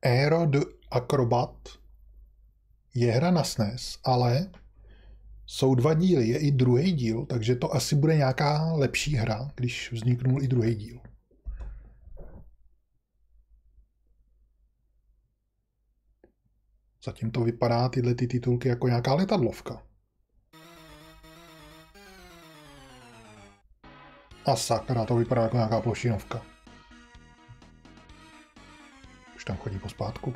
Aero the Acrobat je hra na SNES, ale jsou 2 díly, je i druhý díl, takže to asi bude nějaká lepší hra, když vzniknul i druhý díl. Zatím to vypadá tyhle ty titulky jako nějaká letadlovka. A sakra, to vypadá jako nějaká plošinovka. Už tam chodí pospátku.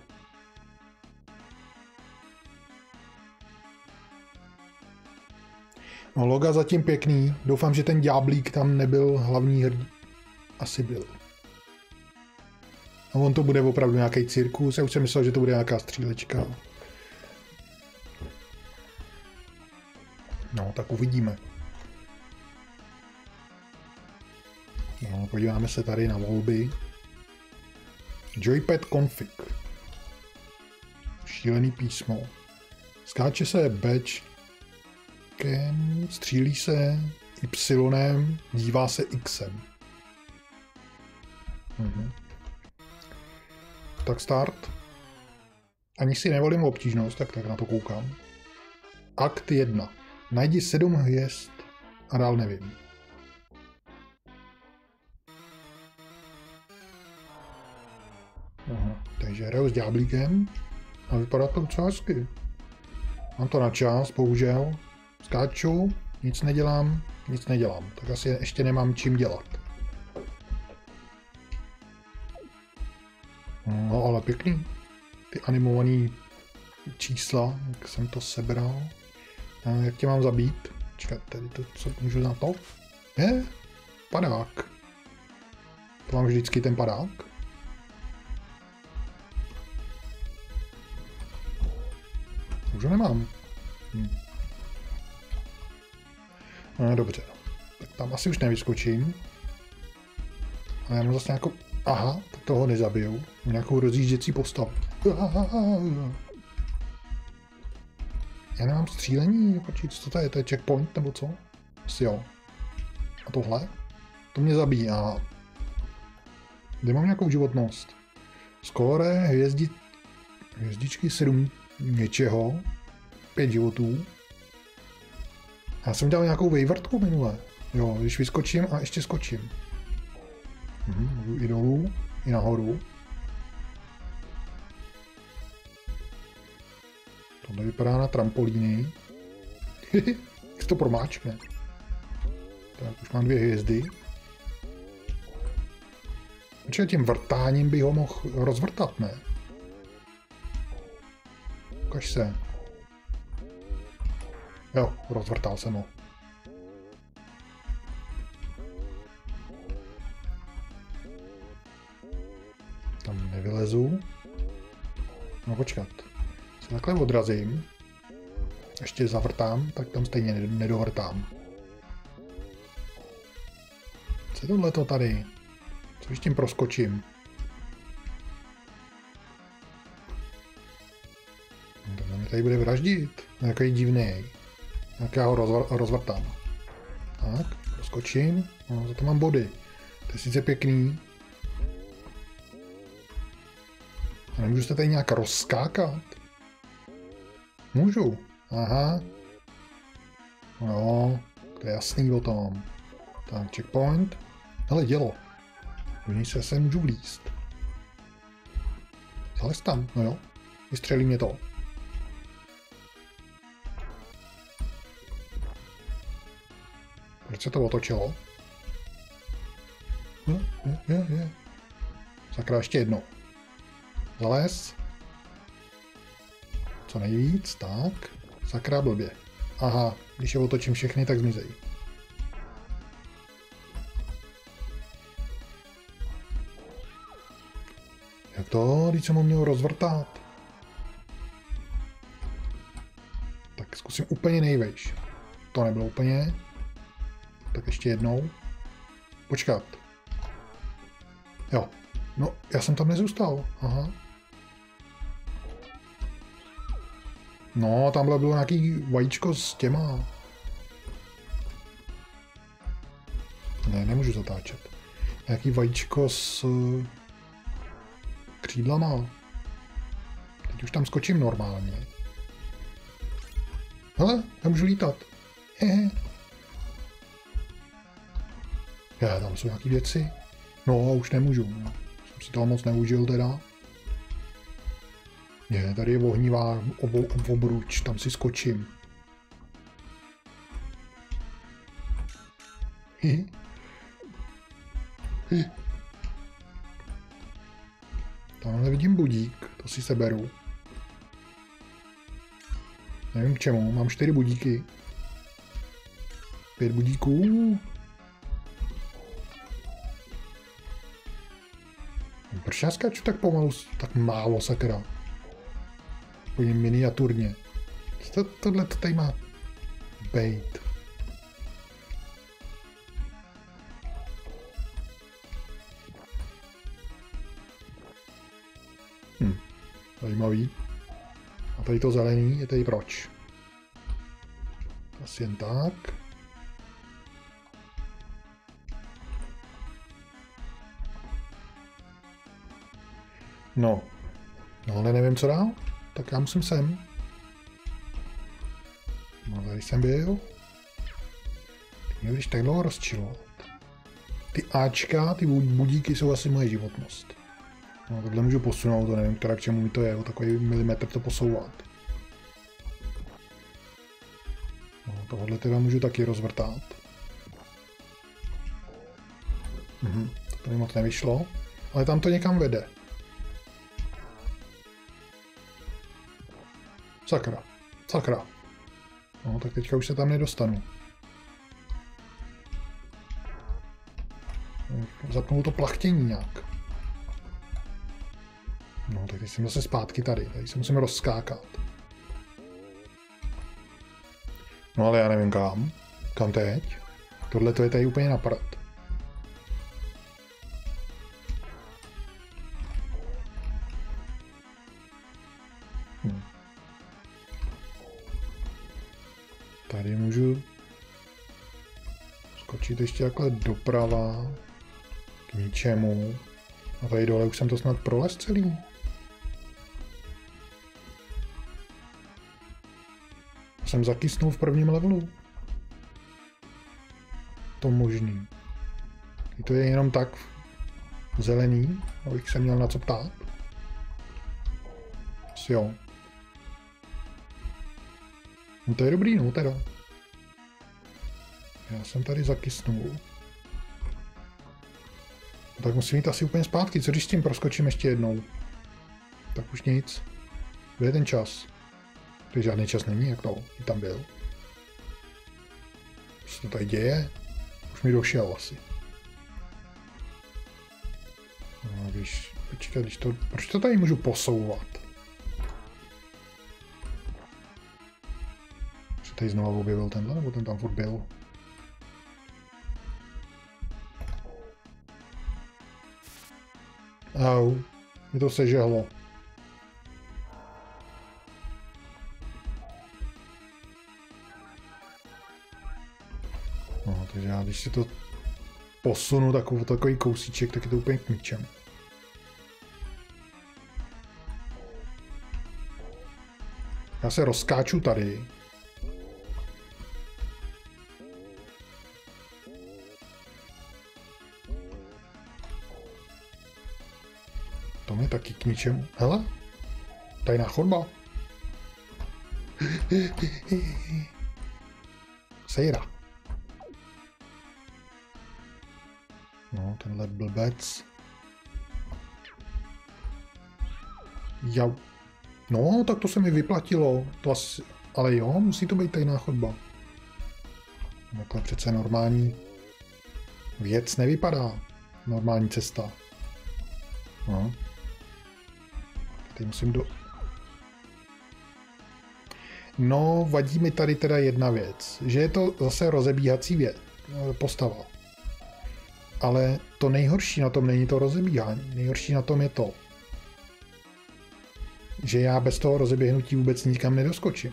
No, loga zatím pěkný. Doufám, že ten ďáblík tam nebyl hlavní hrdí. Asi byl. A on to bude opravdu nějaký cirkus. Já už jsem myslel, že to bude nějaká střílečka. No, tak uvidíme. No, podíváme se tady na volby. Joypad config. Šílený písmo. Skáče se Bčkem, střílí se Y, dívá se Xem. Tak start. Ani si nevolím obtížnost, tak na to koukám. Akt 1. Najdi 7 hvězd a dál nevím. Aha, takže hraju s ďáblíkem a vypadá to docela hezky. Mám to na čas, bohužel. Skáču, nic nedělám. Tak asi ještě nemám čím dělat. No, ale pěkný. Ty animované čísla, jak jsem to sebral. A jak tě mám zabít? Čekat, tady to, co můžu na to? Padák. To mám vždycky ten padák. Už ho nemám. No, dobře. Tak tam asi už nevyskočím. A já mám zase nějakou... Aha, tak toho nezabiju. Nějakou rozjížděcí postavu. Já nemám střílení, počít, co to je? To je checkpoint nebo co? Asi jo. A tohle? To mě zabíjí. A kde mám nějakou životnost? Skóre, hvězdičky 7 něčeho. 5 životů. Já jsem dělal nějakou vejvrtku minule. Jo, když vyskočím a ještě skočím. Můžu i dolů, i nahoru. Tohle vypadá na trampolíny. Jak to promáčkne. Tak, už mám 2 hvězdy. Určitě tím vrtáním bych ho mohl rozvrtat, ne? Ukaž se. Jo, rozvrtal jsem ho. Tam nevylezu. No počkat. Se takhle odrazím. Ještě zavrtám, tak tam stejně nedovrtám. Co je tohleto tady? Co když tím proskočím? To mě tady bude vraždit. Nějaký divný. Jak já ho rozvrtám. Tak, proskočím. No, za to mám body. To je sice pěkný. A nemůžu se tady nějak rozskákat? Můžu. Aha. No, to je jasný o tom. Tak, checkpoint. Hele, dělo. Do něj se můžu vlízt. Zalez tam, no jo. Vystřelí mě to. Proč se to otočilo? Je. Sakra, ještě jedno. Zalez. Co nejvíc, tak. Sakra, blbě. Aha, když je otočím všechny, tak zmizejí. Jak to? Když jsem ho měl rozvrtat. Tak zkusím úplně nejvejš. To nebylo úplně. Tak ještě jednou. Počkat. Jo. No, já jsem tam nezůstal. Aha. No, tamhle bylo nějaký vajíčko s těma. Ne, nemůžu zatáčet. Nějaký vajíčko s křídlama. Teď už tam skočím normálně. Hele, já můžu lítat. Hehe. Tam jsou nějaký věci. No, už nemůžu. Jsem si toho moc neužil teda. Tady je ohnivá obruč, tam si skočím. Tamhle vidím budík, to si seberu. Nevím k čemu, mám 4 budíky. 5 budíků. Proč já skáču tak pomalu, tak málo, sakra. Úplně miniaturně. Tohle to tady má bejt. Zajímavý. A tady to zelený je tady proč? Asi jen tak. No, ale nevím co dál. Tak já musím sem. No, tady jsem byl. Teď mě budeš tak dlouho rozčilovat. Ty Ačka, ty budíky jsou asi moje životnost. No, tohle můžu posunout, to nevím, k čemu mi to je, o takový milimetr to posouvat. No, tohle teda můžu taky rozvrtat. To tady moc nevyšlo, ale tam to někam vede. Sakra, sakra. No, tak teďka už se tam nedostanu. Zapnu to plachtění nějak. No, tak teď jsem zase zpátky tady se musím rozskákat. No ale já nevím kam. Kam teď? Tohle to je tady úplně na prd. Tady můžu skočit ještě takhle doprava k ničemu. A tady dole už jsem to snad prolez celý. Jsem zakysnul v prvním levelu. To možný. I to je jenom tak zelený, abych se měl na co ptát. Asi jo. No to je dobrý, no teda. Já jsem tady zakysnul. Tak musím jít asi úplně zpátky, co když s tím proskočím ještě jednou? Tak už nic. Kde je ten čas? To žádný čas není, jak to tam byl. Co se to tady děje? Už mi došel asi. No, počkej, proč to tady můžu posouvat? Se tady znovu objevil tenhle, nebo ten tam furt byl? Au, mi to sežehlo. No, takže já když si to posunu takový kousíček, tak je to úplně k ničemu. Já se rozskáču tady. To mi taky k ničemu. Hele, tajná chodba. Sejra. No, tenhle blbec. Jau. No, tak to se mi vyplatilo. To asi... Ale jo, musí to být tajná chodba. Takhle přece normální věc nevypadá. Normální cesta. No. Teď musím No, vadí mi tady teda jedna věc. Že je to zase rozebíhací postava. Ale to nejhorší na tom není to rozebíhání. Nejhorší na tom je to, že já bez toho rozeběhnutí vůbec nikam nedoskočím.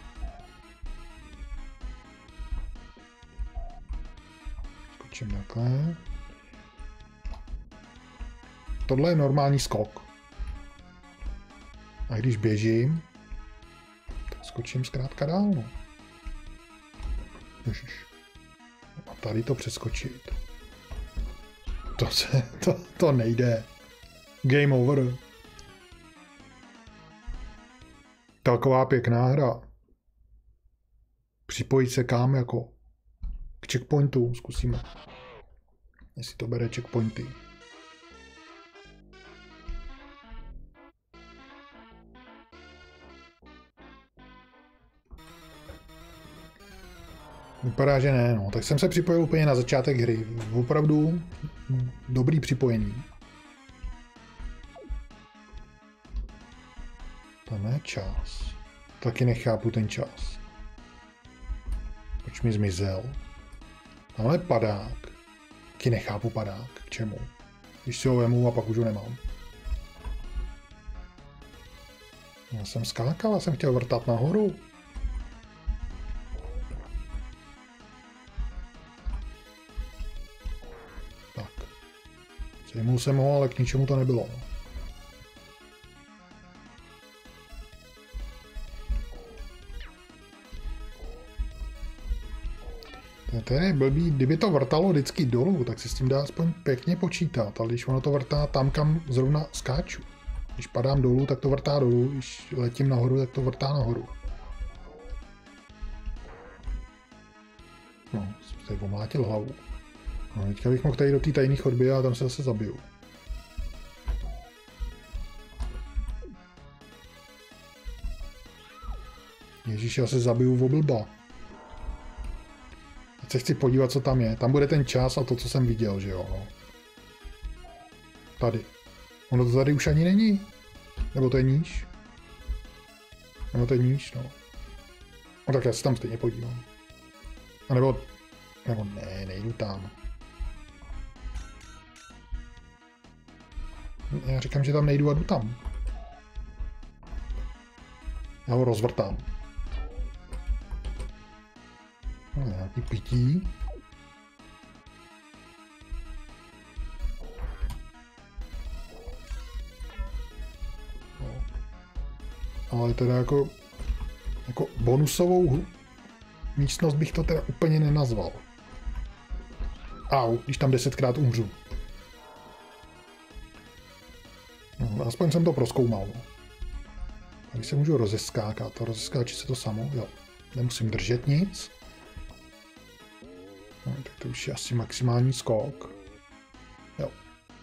Skočím takhle. Tohle je normální skok. A když běžím, tak skočím zkrátka dál. No. Ježiš. A tady to přeskočit. To nejde. Game over. Taková pěkná hra. Připojit se kam jako k checkpointu. Zkusíme. Jestli to bere checkpointy. Vypadá, že ne, no. Tak jsem se připojil úplně na začátek hry. Opravdu dobrý připojení. To ne čas. Taky nechápu ten čas. Proč mi zmizel? Tamhle padák. Taky nechápu padák. K čemu? Když si ho vemu a pak už ho nemám. Já jsem skákal, já jsem chtěl vrtat nahoru. Tak. Sejmul jsem ho, ale k ničemu to nebylo. To je blbý, kdyby to vrtalo vždycky dolů, tak si s tím dá aspoň pěkně počítat, ale když ono to vrtá tam, kam zrovna skáču. Když padám dolů, tak to vrtá dolů, když letím nahoru, tak to vrtá nahoru. No, jsem tady pomlátil hlavu. No, teďka bych mohl tady do té tajné chodby a tam se zase zabiju. Ježíš, já se zabiju v oblba. Teď se chci podívat, co tam je. Tam bude ten čas a to, co jsem viděl, že jo. No. Tady. Ono to tady už ani není. Nebo to je níž? Nebo to je níž, no. No tak já se tam stejně podívám. A nebo ne, nejdu tam. Já říkám, že tam nejdu a jdu tam. Já ho rozvrtám. No, nějaký pití. No. Ale teda jako bonusovou místnost bych to teda úplně nenazval. Au, když tam 10krát umřu. No, aspoň jsem to prozkoumal. Tady se můžu rozeskákat. Rozeskáčí se to samo, jo. Nemusím držet nic. No, tak to už je asi maximální skok. Jo.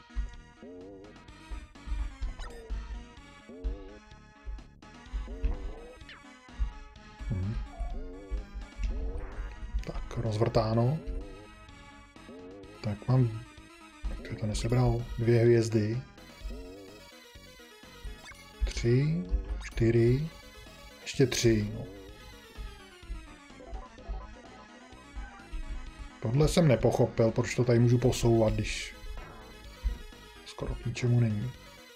Tak, rozvrtáno. Tak mám... Tak to nesebral. 2 hvězdy. 3, 4, ještě 3. No. Tohle jsem nepochopil, proč to tady můžu posouvat, když skoro k ničemu není.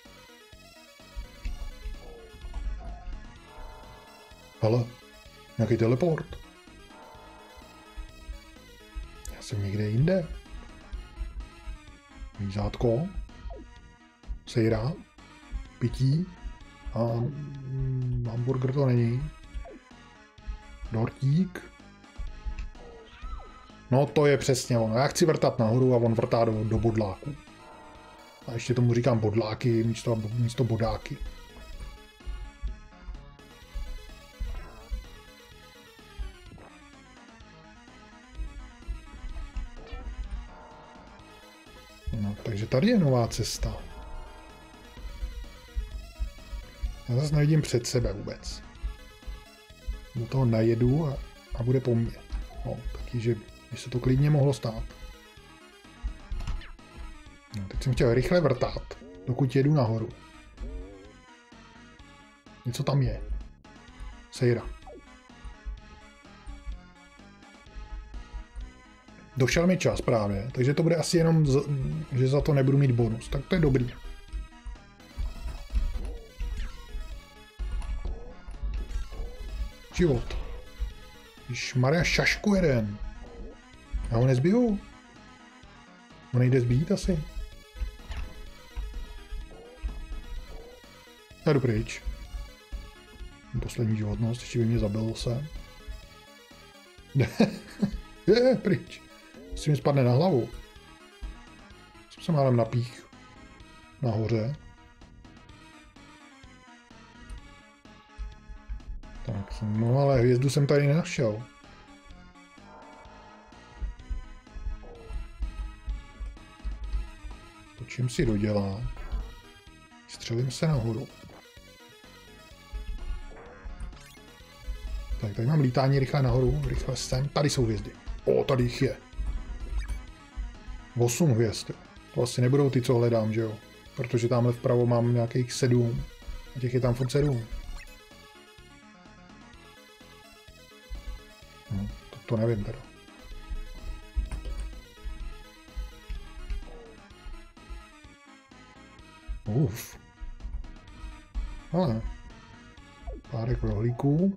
Hele, nějaký teleport. Já jsem někde jinde. Mízátko. Sejra. Pití. A hamburger to není. Dortík. No to je přesně ono. Já chci vrtat nahoru a on vrtá do bodláku. A ještě tomu říkám bodláky místo bodáky. No, takže tady je nová cesta. Já zase nevidím před sebe vůbec. Do toho najedu a bude po mně. No, taky, že by se to klidně mohlo stát. No, teď jsem chtěl rychle vrtat, dokud jedu nahoru. Něco tam je. Sejra. Došel mi čas právě, takže to bude asi jenom, že za to nebudu mít bonus. Tak to je dobrý. Život. Ježmarja, šašku jeden. Já ho nezbiju. On nejde zbít asi. Já jdu pryč. Poslední životnost, ještě by mě zabil se. Je, pryč. Si mi spadne na hlavu. Jsem se málem napích. Nahoře. Tak, no ale hvězdu jsem tady nenašel. To čím si dodělá? Střelím se nahoru. Tak, tady mám lítání rychle nahoru, rychle sem. Tady jsou hvězdy. O, tady jich je. 8 hvězd. To asi nebudou ty, co hledám, že jo? Protože tamhle vpravo mám nějakých 7. A těch je tam furt 7. To nevím teda. Uf. Ale. Párek rohlíků.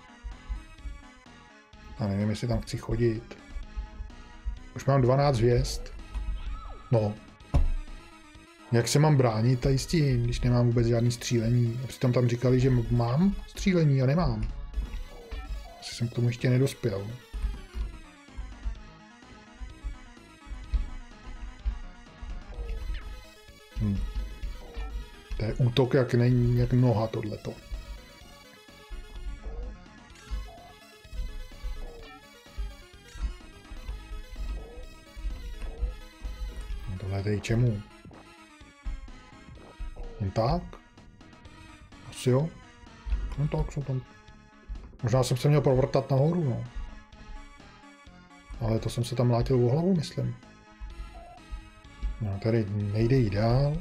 A nevím, jestli tam chci chodit. Už mám 12 hvězd. No. Jak se mám bránit tady s tím, když nemám vůbec žádný střílení? A přitom tam říkali, že mám střílení a nemám. Asi jsem k tomu ještě nedospěl. To je útok jak noha tohleto. No tohle je čemu? Jen tak? Asi jo? No tak jsou tam. Možná jsem se měl provrtat nahoru, no. Ale to jsem se tam mlátil o hlavu, myslím. No tady nejde jít dál.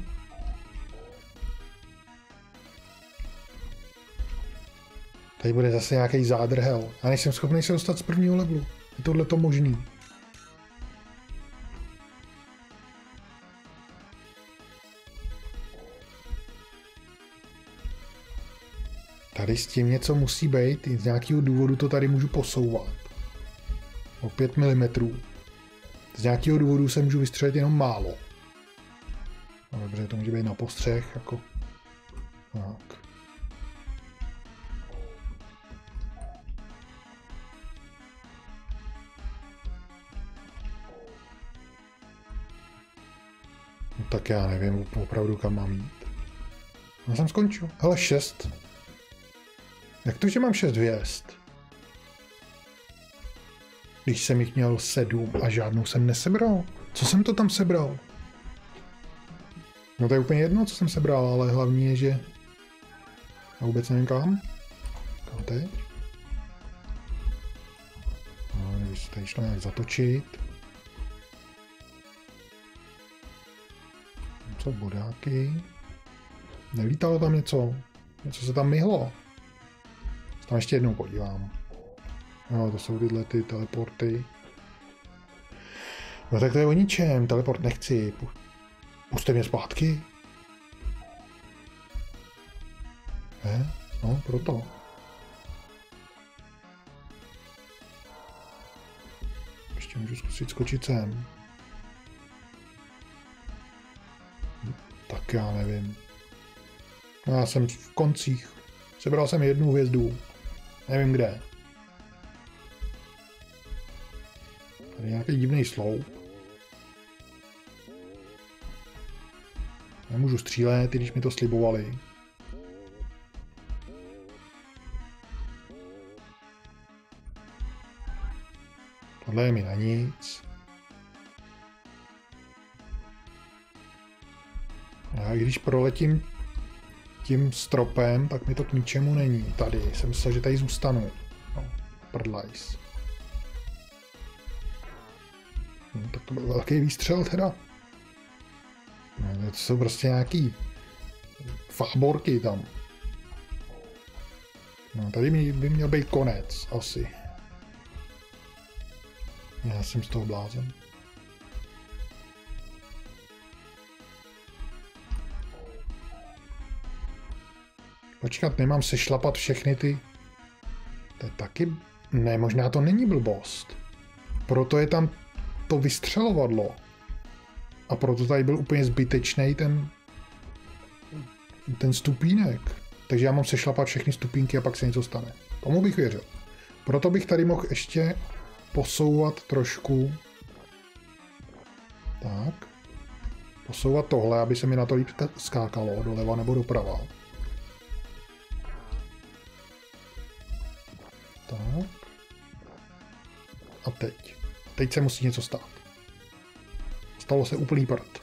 Tady bude zase nějaký zádrhel. Já nejsem schopný se dostat z prvního levelu. Je tohleto možný. Tady s tím něco musí být. Z nějakého důvodu to tady můžu posouvat. O 5 mm. Z nějakého důvodu se můžu vystřelit jenom málo. No dobře, to může být na postřeh, jako. Tak. No tak já nevím opravdu, kam mám jít. Já jsem skončil. Hele, 6. Jak to, že mám 6 hvězd? Když jsem jich měl 7 a žádnou jsem nesebral. Co jsem to tam sebral? No to je úplně jedno, co jsem sebral, ale hlavní je, že já vůbec nevím kam. Kam teď? No, nevím, tady šlo nějak zatočit. Co bodáky? Nelítalo tam něco? Něco se tam myhlo? Tam ještě jednou podívám. No, to jsou tyhle ty teleporty. No tak to je o ničem, teleport nechci. Puste mě zpátky. No, proto. Ještě můžu zkusit skočit sem. Tak já nevím. No, já jsem v koncích. Sebral jsem 1 hvězdu. Nevím kde. Tady je nějaký divný sloup. Nemůžu střílet, i když mi to slibovali. Tohle je mi na nic. Já když proletím tím stropem, tak mi to k ničemu není. Tady jsem myslel, že tady zůstanu. No, prdlajs. No, tak to byl velký výstřel teda. No, to jsou prostě nějaký fáborky tam. No, tady by měl být konec, asi. Já jsem z toho blázen. Počkat, nemám sešlapat všechny ty... To je taky... Ne, možná to není blbost. Proto je tam to vystřelovadlo. A proto tady byl úplně zbytečný ten stupínek. Takže já mám sešlapat všechny stupínky a pak se něco stane. Tomu bych věřil. Proto bych tady mohl ještě posouvat trošku. Tak. Posouvat tohle, aby se mi na to líp skákalo, doleva nebo doprava. Tak. A teď. Teď se musí něco stát. Stalo se úplný prd.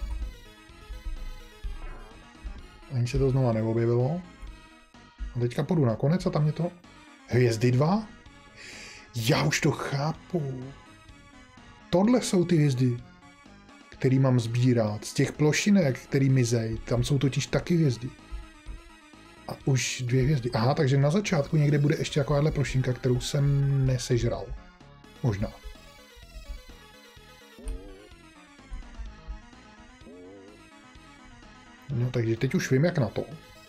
Ani se to znova neobjevilo. A teďka půjdu na konec a tam je to... Hvězdy 2? Já už to chápu. Tohle jsou ty hvězdy, který mám sbírat. Z těch plošinek, který mizej, tam jsou totiž taky hvězdy. A už 2 hvězdy. Aha, takže na začátku někde bude ještě takováhle plošinka, kterou jsem nesežral. Možná. No, takže teď už vím, jak na to.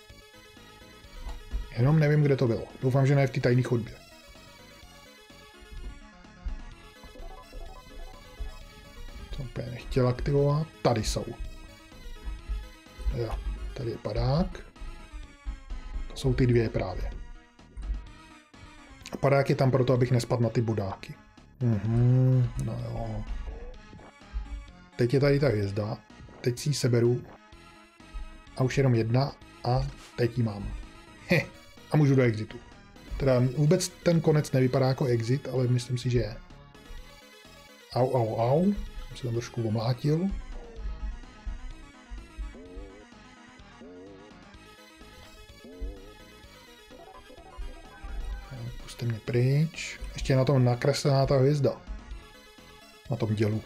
Jenom nevím, kde to bylo. Doufám, že ne v té tajné chodbě. To úplně nechtěl aktivovat. Tady jsou. Jo, tady je padák. To jsou ty 2 právě. A padák je tam proto, abych nespadl na ty bodáky. No jo. Teď je tady ta hvězda. Teď si ji seberu. A už jenom 1 a teď ji mám. A můžu do exitu. Teda vůbec ten konec nevypadá jako exit, ale myslím si, že je. Au. Jsem se tam trošku omlátil. Puste mě pryč. Ještě je na tom nakreslená ta hvězda. Na tom dělu.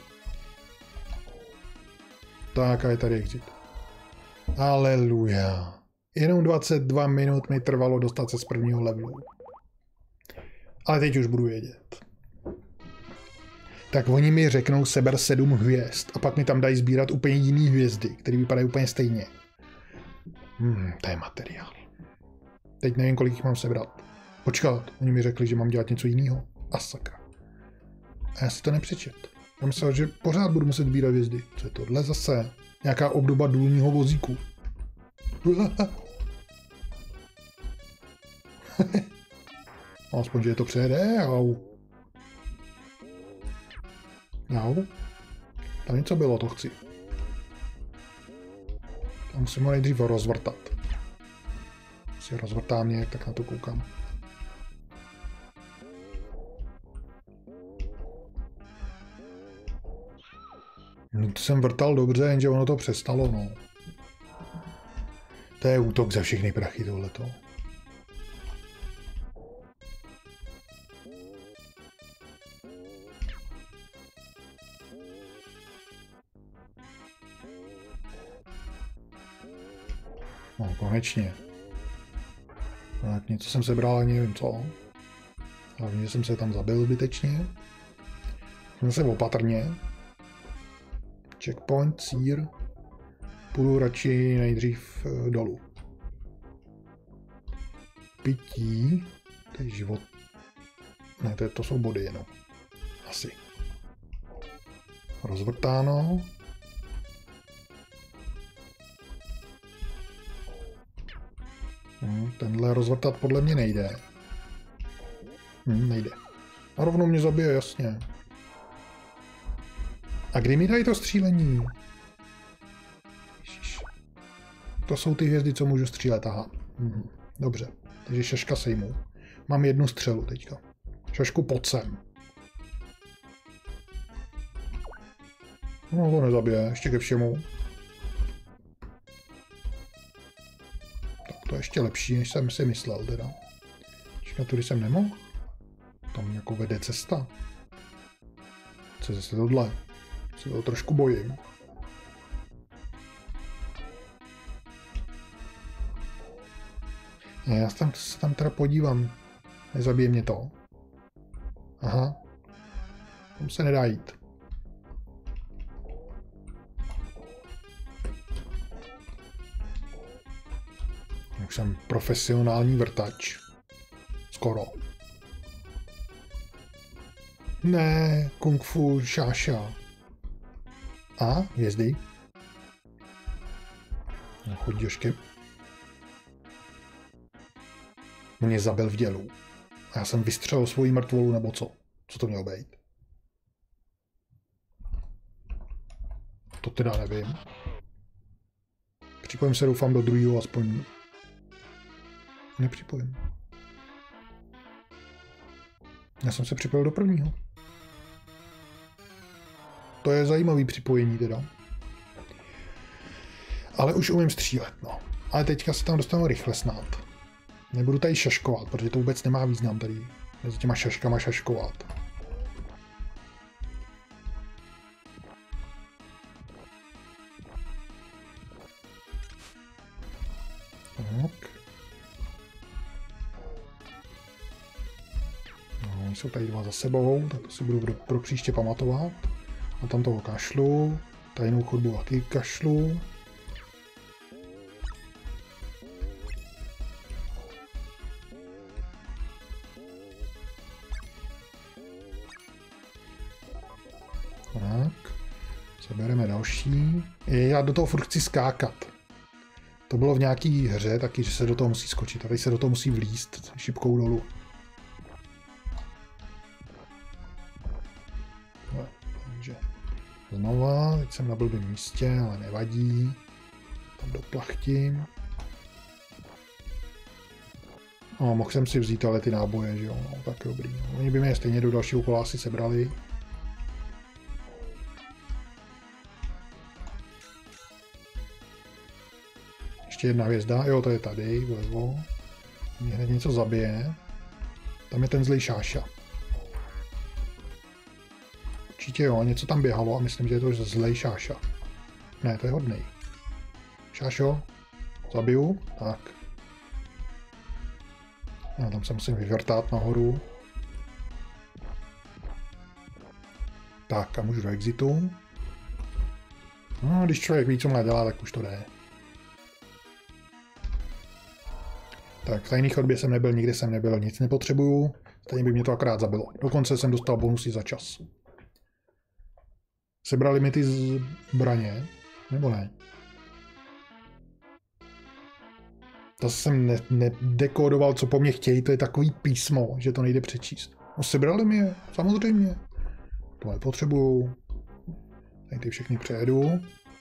Tak a je tady exit. Aleluja. Jenom 22 minut mi trvalo dostat se z prvního levelu. Ale teď už budu vědět. Tak oni mi řeknou seber 7 hvězd a pak mi tam dají sbírat úplně jiný hvězdy, které vypadají úplně stejně. To je materiál. Teď nevím, kolik jich mám sebrat. Počkat, oni mi řekli, že mám dělat něco jiného. A sakra. A já si to nepřečet. Já myslel, že pořád budu muset sbírat hvězdy. Co je tohle zase? Nějaká obdoba důlního vozíku. Aspoň, že je to přejede, au. Tam něco bylo, to chci. Tam musím ho nejdřív rozvrtat. Si rozvrtám nějak, tak na to koukám. No, to jsem vrtal dobře, jenže ono to přestalo, no. To je útok za všechny prachy, tohleto. No, konečně. Tak něco jsem sebral, ani nevím co. Hlavně jsem se tam zabil zbytečně. Zase opatrně. Checkpoint, sír. Půjdu radši nejdřív dolů. Pití. To je život. Ne, to jsou body jenom. Asi. Rozvrtáno. Tenhle rozvrtat podle mě nejde. Nejde. A rovnou mě zabije, jasně. A kdy mi dají to střílení? Ježiš. To jsou ty hvězdy, co můžu střílet, aha. Dobře, takže šaška sejmu. Mám 1 střelu teďka. Šašku pod sem. No to nezabije, ještě ke všemu. Tak to je ještě lepší, než jsem si myslel teda. Čekat, tudy jsem nemohl. Tam jako vede cesta. Co je zase tohle? Se toho trošku bojím. Já se tam teda podívám. Nezabije mě to. Aha. Tam se nedá jít. Už jsem profesionální vrtač. Skoro. Ne, kung fu šáša. A, hvězdy. Chodí ještě. On mě zabil v dělu. A já jsem vystřelil svoji mrtvolu, nebo co? Co to mělo být? To teda nevím. Připojím se, doufám, do druhého aspoň. Nepřipojím. Já jsem se připojil do prvního. To je zajímavý připojení teda. Ale už umím střílet, no. Ale teďka se tam dostanu rychle snad. Nebudu tady šaškovat, protože to vůbec nemá význam tady mezi těma šaškama šaškovat. Tak. No, jsou tady dva za sebou, tak to si budu pro příště pamatovat. A tam toho kašlu, tajnou chodbu taky kašlu. Tak, sebereme další. Já do toho furt chci skákat. To bylo v nějaký hře taky, že se do toho musí skočit. A tady se do toho musí vlízt šipkou dolů. No, takže znova, teď jsem na blbém místě, ale nevadí. Tam doplachtím. No, mohl jsem si vzít ale ty náboje, že jo, no, tak dobrý. No, oni by mě stejně do dalšího kola asi sebrali. Ještě jedna hvězda, jo, to je tady, vlevo. Mě hned něco zabije. Tam je ten zlej Šáša. Určitě jo, něco tam běhalo a myslím, že je to zlej Šáša. Ne, to je hodnej. Šášo, zabiju, tak. A tam se musím vyvrtat nahoru. Tak a můžu do exitu. No, když člověk ví, co má dělat, tak už to jde. Tak v tajné chodbě jsem nebyl, nikdy jsem nebyl, nic nepotřebuju. Stejně by mě to akorát zabilo. Dokonce jsem dostal bonusy za čas. Sebrali mi ty zbraně? Nebo ne? To jsem nedekódoval, co po mně chtějí, to je takový písmo, že to nejde přečíst. No sebrali mi je, samozřejmě. To nepotřebuju. Tady ty všechny přejedu.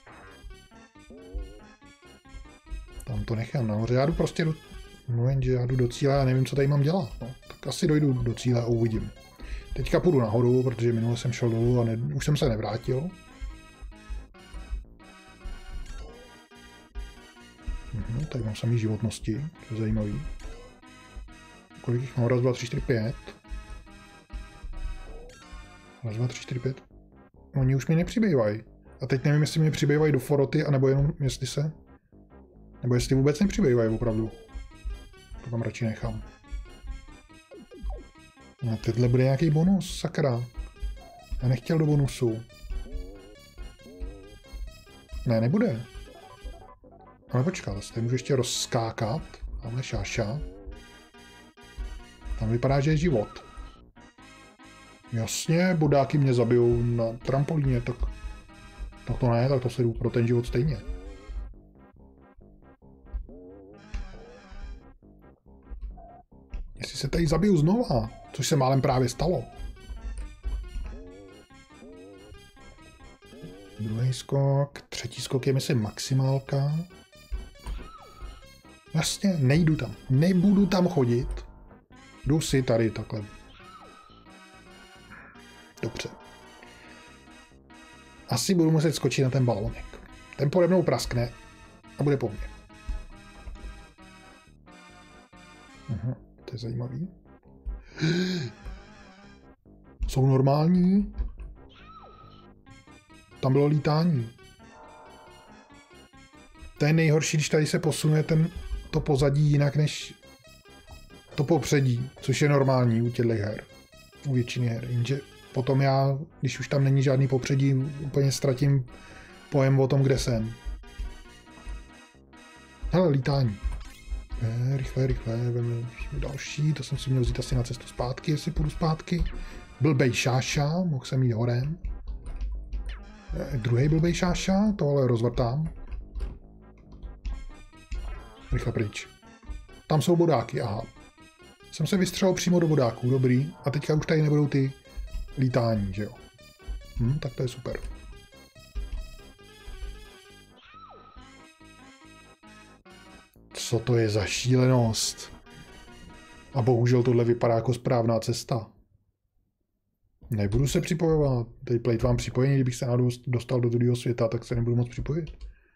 Tam to nechám nahoře, já jdu prostě do... No jenže já jdu do cíle a nevím, co tady mám dělat. No, tak asi dojdu do cíle a uvidím. Teďka půjdu nahoru, protože minule jsem šel dolů a už jsem se nevrátil. Tady mám samý životnosti, to je zajímavý. Kolik jich mám? Raz, 2, 3, 4, 5. Raz, 2, 3, 4, 5. Oni už mi nepřibývají. A teď nevím, jestli mi přibývají do foroty, anebo jenom jestli se... Nebo jestli vůbec nepřibývají opravdu. To tam radši nechám. A tenhle bude nějaký bonus, sakra. Já nechtěl do bonusu. Ne, nebude. Ale počkat, zase tady můžu ještě rozskákat. Tamhle Šáša. Tam vypadá, že je život. Jasně, bodáky mě zabijou na trampolíně, tak to ne, tak to se jdu pro ten život stejně. Jestli se tady zabiju znova, což se málem právě stalo. Druhý skok, třetí skok je myslím maximálka. Jasně, nejdu tam, nebudu tam chodit. Jdu si tady takhle. Dobře. Asi budu muset skočit na ten balónek. Ten pode mnou praskne a bude po mně. Aha, to je zajímavý. Jsou normální? Tam bylo lítání. To je nejhorší, když tady se posunuje to pozadí jinak než to popředí, což je normální u těchto her. U většiny her. Jenže potom já, když už tam není žádný popředí, úplně ztratím pojem o tom, kde jsem. Hele, lítání. Rychle, veme další, to jsem si měl vzít asi na cestu zpátky, jestli půjdu zpátky. Blbej Šáša, mohl jsem jít horem. Druhý blbej Šáša, tohle rozvrtám. Rychle pryč. Tam jsou bodáky, aha. Jsem se vystřelil přímo do vodáků, dobrý. A teďka už tady nebudou ty lítání, že jo? Tak to je super. Co to je za šílenost? A bohužel tohle vypadá jako správná cesta. Nebudu se připojovat. Tady plejtvám připojení, kdybych se náhodou dostal do druhého světa, tak se nebudu moc připojit.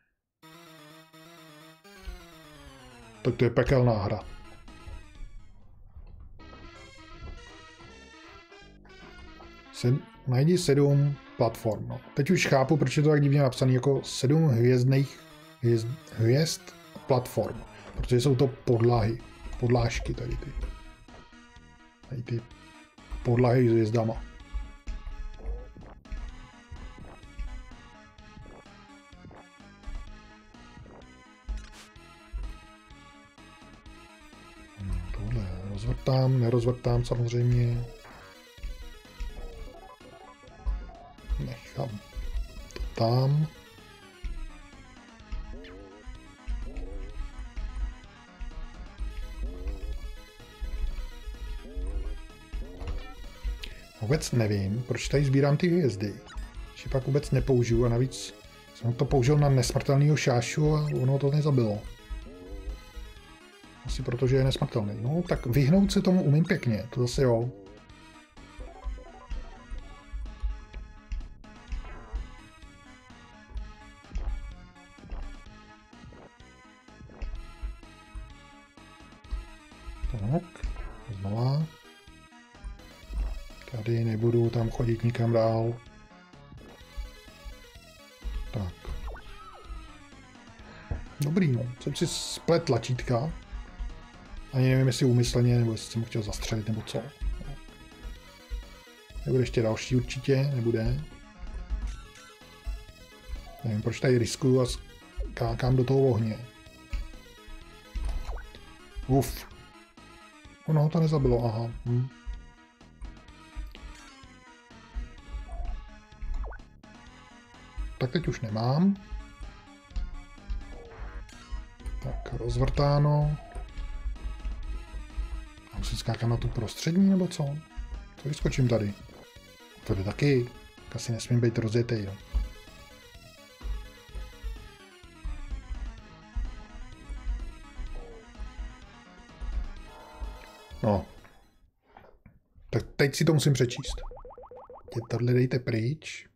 Tak to je pekelná hra. Najdi 7 platform. No. Teď už chápu, proč je to tak divně napsané jako 7 hvězd platform. Protože jsou to podlážky tady ty. Tady ty podlahy s hvězdama. Tohle nerozvrtám samozřejmě. Nechám to tam. Vůbec nevím, proč tady sbírám ty hvězdy. Že pak vůbec nepoužiju a navíc jsem to použil na nesmrtelného šášu a ono to nezabilo. Asi protože je nesmrtelný. No tak vyhnout se tomu umím pěkně, to zase jo. Tak, znova. Tady nebudu tam chodit nikam dál. Tak. Dobrý, no. Jsem si splet tlačítka. Ani nevím, jestli úmyslně, nebo jestli jsem ho chtěl zastřelit, nebo co. Nebude ještě další určitě, nebude. Nevím, proč tady riskuju a skákám do toho ohně. Uf. Ono to nezabilo, aha. Tak teď už nemám. Tak rozvrtáno. A musím skákat na tu prostřední, nebo co? Co vyskočím tady? Tady taky. Asi nesmím být rozjetý, jo. No. Tak teď si to musím přečíst. Tohle dejte pryč.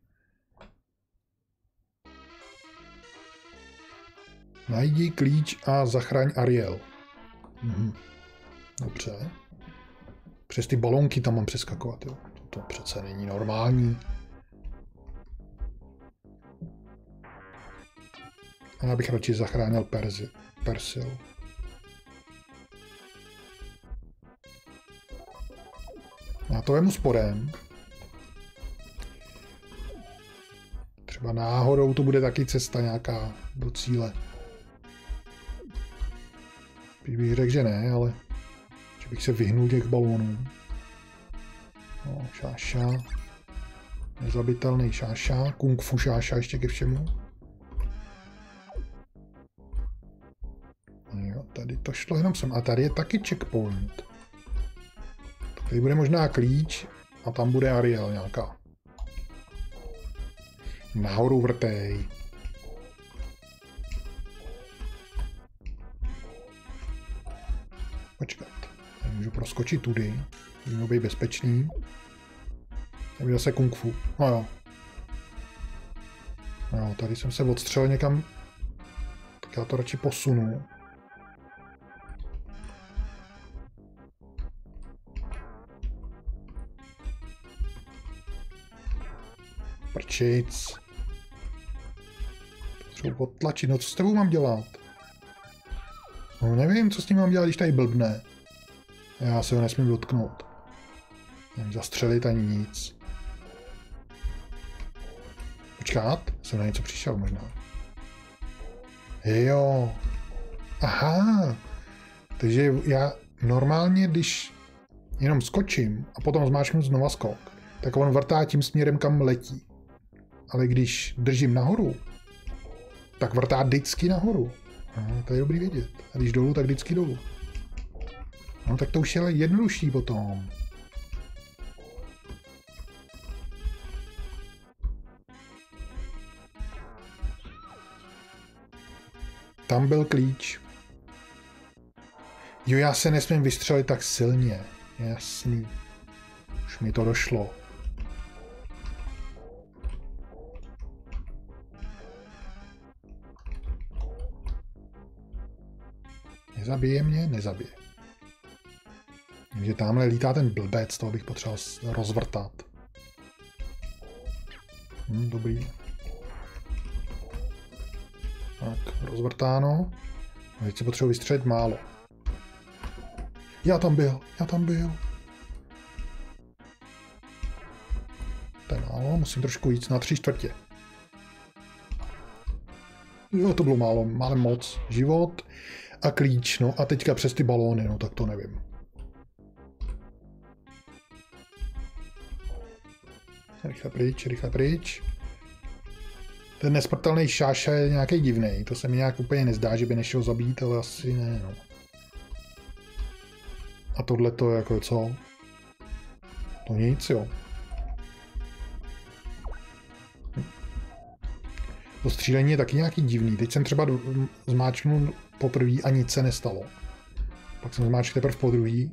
Najdi klíč a zachraň Ariel. Dobře. Přes ty balonky tam mám přeskakovat, jo. To přece není normální. A já bych radši zachránil Persil. Já to vemu sporem. Třeba náhodou to bude taky cesta nějaká do cíle. Bych řekl, že ne, ale že bych se vyhnul těch balónů. No, šáša. Nezabitelný šáša. Kung fu šáša ještě ke všemu. Jo, tady to šlo jenom sem. A tady je taky checkpoint. Tady bude možná klíč a tam bude Ariel nějaká. Nahoru vrtej. Počkat. Já můžu proskočit tudy. Můžu být bezpečný. Tady zase kung fu. No jo. No jo, tady jsem se odstřelil někam. Tak já to radši posunu. Prčic. Potřebuji potlačit. No co s tebou mám dělat? No nevím, co s ním mám dělat, když tady blbne. Já se ho nesmím dotknout. Nevím zastřelit ani nic. Počkat, jsem na něco přišel možná. Jo. Aha. Takže já normálně, když jenom skočím a potom zmáčknu znova skok, tak on vrtá tím směrem, kam letí. Ale když držím nahoru, tak vrtá vždycky nahoru. Aha, to je dobrý vědět. A když dolů, tak vždycky dolů. No tak to už je jednodušší potom. Tam byl klíč. Jo, já se nesmím vystřelit tak silně. Jasný. Už mi to došlo. Nezabije mě? Nezabije. Takže tamhle lítá ten blbec, toho bych potřeboval rozvrtat. Dobrý. Tak, rozvrtáno. A teď se potřebuji vystřelit málo. Já tam byl. To je málo, musím trošku víc, na 3/4. Jo, to bylo málo, málem moc. Život a klíč, no a teďka přes ty balóny, no tak to nevím. Rychle pryč. Ten nesmrtelný šáša je nějaký divný, to se mi nějak úplně nezdá, že by nešel zabít, ale asi ne, no. A tohle to jako co? To nic, jo. To střílení je taky nějaký divný. Teď jsem třeba zmáčknul poprvé a nic se nestalo. Pak jsem zmáčkl teprve podruhý.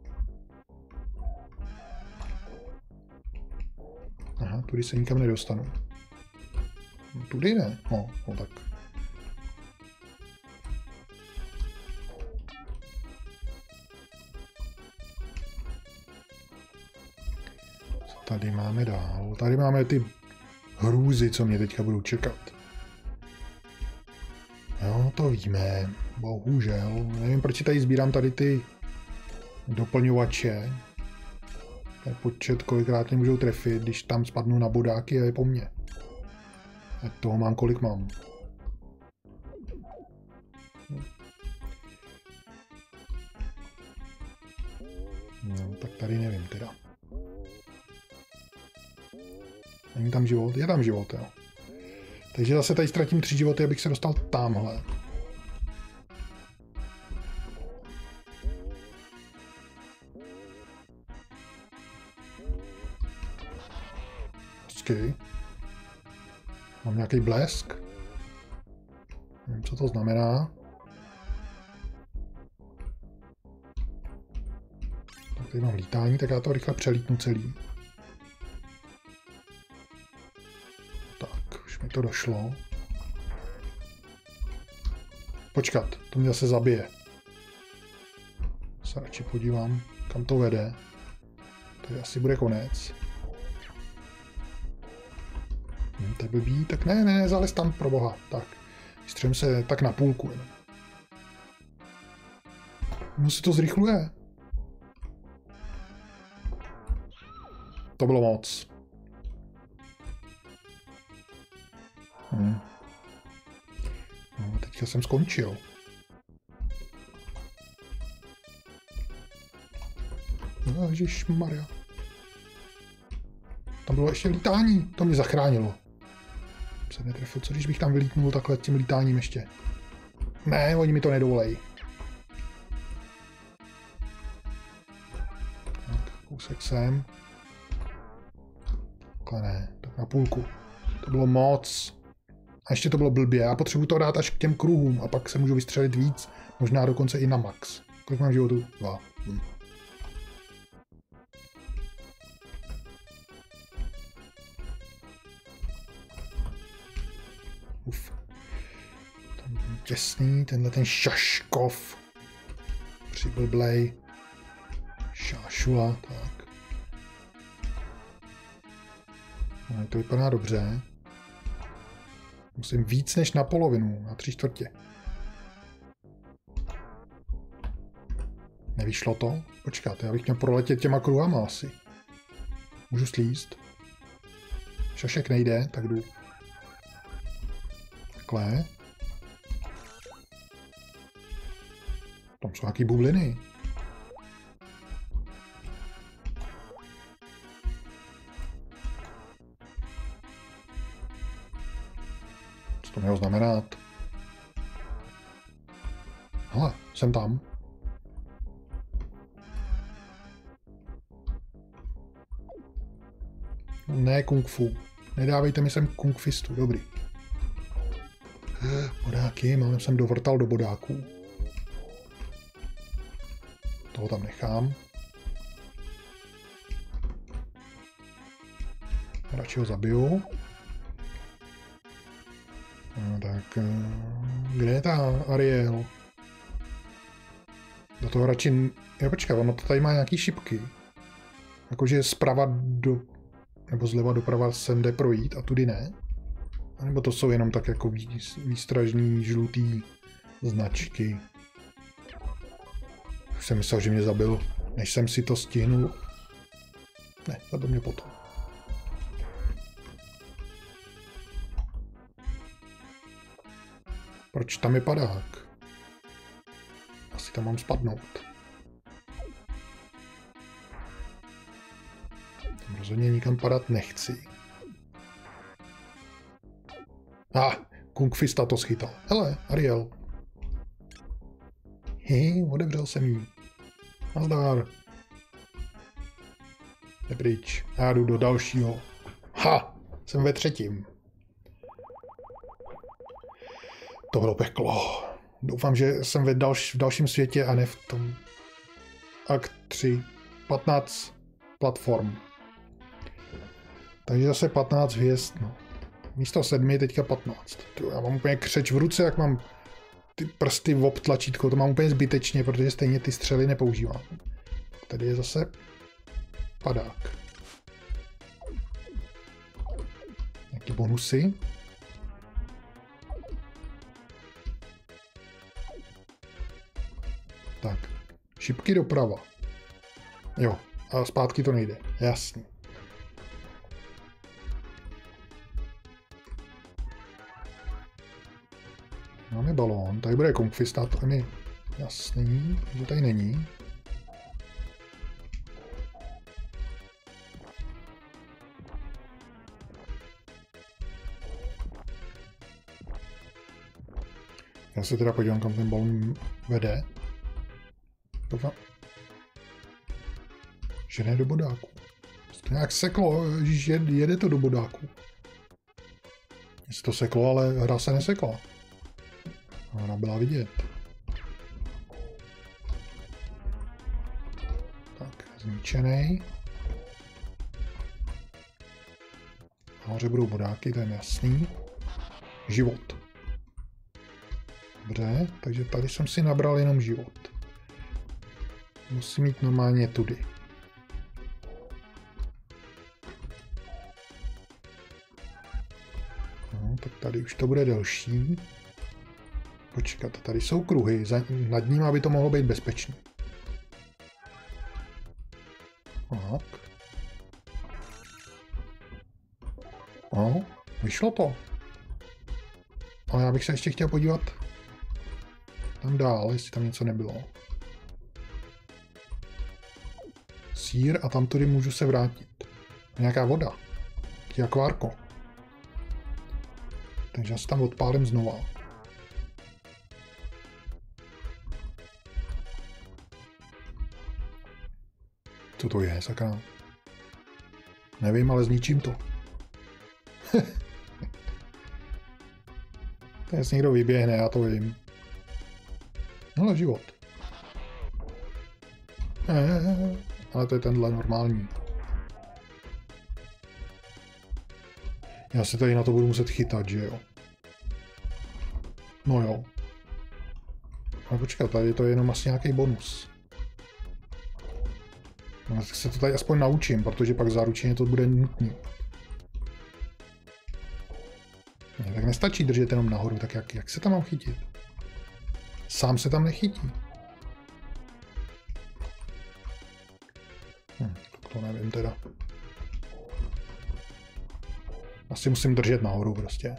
Aha, tudy se nikam nedostanu. Tudy ne? No tak. Co tady máme dál? Tady máme ty hrůzy, co mě teďka budou čekat. Jo, to víme. Bohužel. Nevím, proč si tady sbírám tady ty doplňovače. Ten počet, kolikrát mě můžou trefit, když tam spadnu na bodáky a je po mně. Ať toho mám, kolik mám. No, tak tady nevím teda. Není tam život? Je tam život, jo. Takže zase tady ztratím 3 životy, abych se dostal tamhle. Hezky. Mám nějaký blesk. Nevím, co to znamená. Tak tady mám lítání, tak já to rychle přelítnu celý. Tak, už mi to došlo. Počkat, to mě zase zabije. Se radši podívám, kam to vede. Tady asi bude konec. To je blbý, tak ne, zalez tam pro boha. Tak, vystřelím se tak na půlku jenom. No se to zrychluje. To bylo moc. No, teďka jsem skončil. No, ježišmarja. Tam bylo ještě lítání, to mě zachránilo. Se netrefil, co když bych tam vylítnul takhle tím lítáním ještě? Ne, oni mi to nedovolejí. Tak, kousek sem. Takhle ne, tak na půlku. To bylo moc. A ještě to bylo blbě, já potřebuji to dát až k těm kruhům a pak se můžu vystřelit víc, možná dokonce i na max. Kolik mám životu? 2. Uf. Ten těsný, tenhle ten Šaškov. Přiblblej. Šášula, tak. No, to vypadá dobře. Musím víc než na polovinu, na 3/4. Nevyšlo to? Počkat, já bych měl proletět těma kruhama asi. Můžu slízt. Šašek nejde, tak jdu. Takhle. Tam jsou nějaký bubliny. Co to mělo znamenat? Hele, jsem tam. Ne kung fu. Nedávejte mi sem kung fistu, dobrý. Bodáky, mám jsem dovrtal do bodáků. Toho tam nechám. Radši ho zabiju. No, tak, kde je ta Ariel? Do toho radši... Jo, počkej, ono to tady má nějaký šipky. Jakože zprava do... Nebo zleva doprava sem jde projít a tudy ne? A nebo to jsou jenom tak jako výstražný žlutý značky. Už jsem myslel, že mě zabil, než jsem si to stihnul. Ne, zabil mě potom. Proč tam je padák? Asi tam mám spadnout. Tam rozhodně nikam padat nechci. Kung Fista to schytal. Hele, Ariel. Odevřel jsem jí. Nazdar. Jde pryč. Já jdu do dalšího. Jsem ve 3. To bylo peklo. Doufám, že jsem v dalším světě a ne v tom Akt 3. 15 platform. Takže zase 15 hvězd, no. Místo 7 teďka 15. Já mám úplně křeč v ruce, jak mám ty prsty v tlačítko. To mám úplně zbytečně, protože stejně ty střely nepoužívám. Tady je zase padák. Nějaký bonusy. Tak, šipky doprava. Jo, a zpátky to nejde. Jasně. Máme balón, tady bude Kung Fista, to je mi jasný, že tady není. Já se teda podívám, kam ten balón vede. Doufám, že ne do bodáku. To nějak seklo, že jede to do bodáku. Jestli to seklo, ale hra se nesekla. Ona byla vidět. Tak, zničený. Nahoře budou bodáky, to je jasný. Život. Dobře, takže tady jsem si nabral jenom život. Musím jít normálně tudy. No, tak tady už to bude delší. Počkat, tady jsou kruhy, nad ním, aby to mohlo být bezpečné. Tak. No, vyšlo to. Ale já bych se ještě chtěl podívat tam dál, jestli tam něco nebylo. Sýr a tam tudy můžu se vrátit. Nějaká voda. Taký akvárko. Takže já se tam odpálím znova. Co to je, sakra? Nevím, ale zničím to. Teď někdo vyběhne, já to vím. No, život. Ale to je tenhle normální. Já se tady na to budu muset chytat, že jo? No jo. Ale počkat, tady to je jenom asi nějaký bonus. No, tak se to tady aspoň naučím, protože pak záručeně to bude nutný. Ne, tak nestačí držet jenom nahoru, tak jak se tam mám chytit? Sám se tam nechytí. Tak to nevím teda. Asi musím držet nahoru prostě.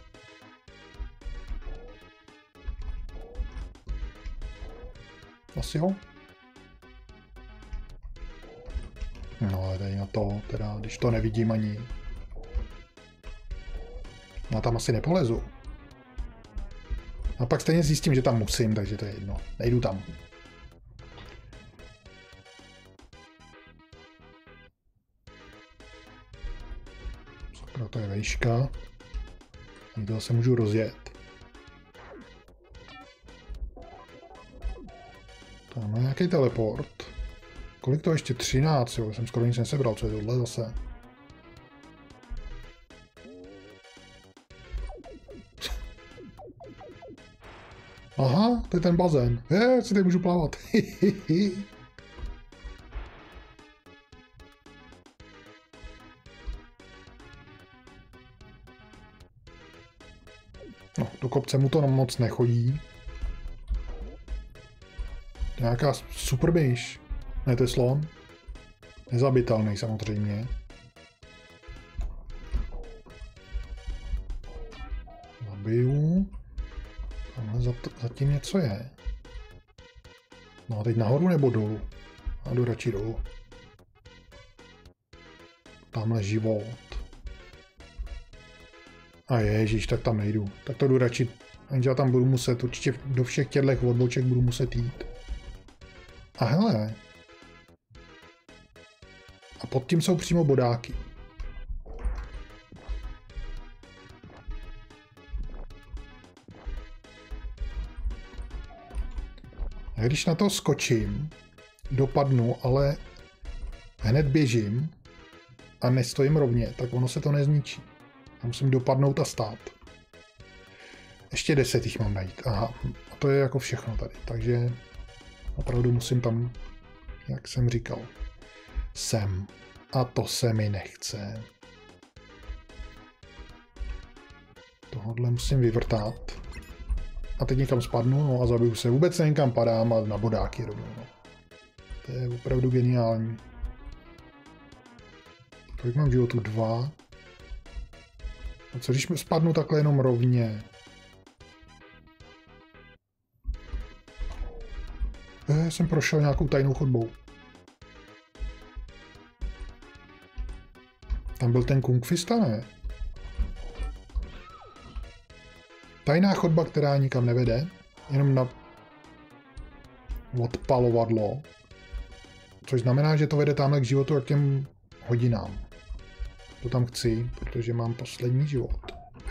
Asi jo. No ale tady na to, teda, když to nevidím ani. Já tam asi nepolezu. A pak stejně zjistím, že tam musím, takže to je jedno. Nejdu tam. Proto je vejška. A to se můžu rozjet. Tam je nějaký teleport. Kolik to ještě? 13, jo. Jsem skoro nic nesebral, co je tohle zase. Aha, to je ten bazén. Si tady můžu plavat. No, do kopce mu to moc nechodí. Nějaká super myš. Ne, to je slon. Nezabitelný samozřejmě. Zabiju. Tamhle zatím něco je. No a teď nahoru nebo dolů? A jdu radši dolů. Tamhle život. A ježíš, tak tam nejdu. Tak to jdu radši. Jenže já tam budu muset, určitě do všech těchto odboček budu muset jít. A hele. A pod tím jsou přímo bodáky. Já když na to skočím, dopadnu, ale hned běžím a nestojím rovně, tak ono se to nezničí. Já musím dopadnout a stát. Ještě 10 jich mám najít. Aha, a to je jako všechno tady. Takže opravdu musím tam, jak jsem říkal, sem. A to se mi nechce. Tohle musím vyvrtat. A teď někam spadnu, no a zabiju se. Vůbec nevím, kam padám a na bodáky rovnou. No. To je opravdu geniální. Kolik mám životů? 2. A co když spadnu takhle jenom rovně? Jsem prošel nějakou tajnou chodbou. Tam byl ten Kung Fista, ne? Tajná chodba, která nikam nevede, jenom na odpalovadlo. Což znamená, že to vede tamhle k životu a k těm hodinám. To tam chci, protože mám poslední život.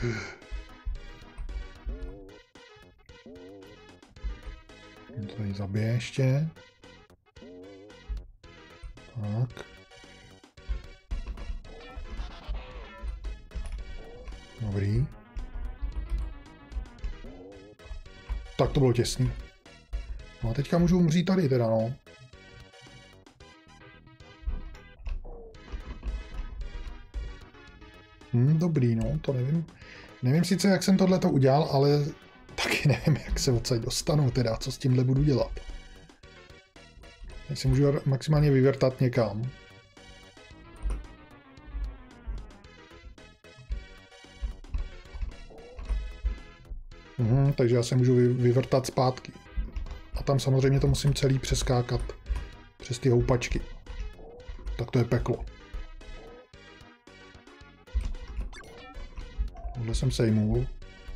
To tady zabije ještě. Tak. Dobrý. Tak to bylo těsný. No a teďka můžu umřít tady teda, no. Dobrý, no, to nevím. Nevím sice, jak jsem tohleto udělal, ale taky nevím, jak se odsaď dostanu, teda, co s tímhle budu dělat. Tak si můžu maximálně vyvrtat někam. Takže já se můžu vyvrtat zpátky. A tam samozřejmě to musím celý přeskákat přes ty houpačky. Tak to je peklo. Tohle jsem sejmul.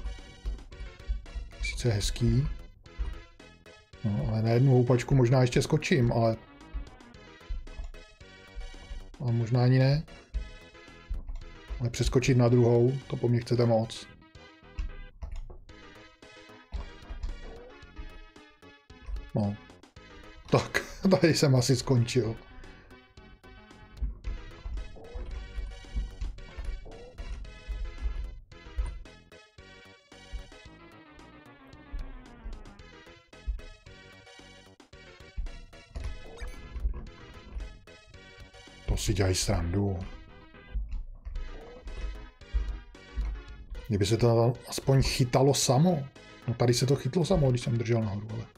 Sice hezký. No, ale na jednu houpačku možná ještě skočím, ale... A možná ani ne. Ale přeskočit na druhou, to po mně chcete moc. No. Tak, tady jsem asi skončil. To si dělají srandu. Kdyby se to aspoň chytalo samo. No tady se to chytlo samo, když jsem držel nahoru, ale...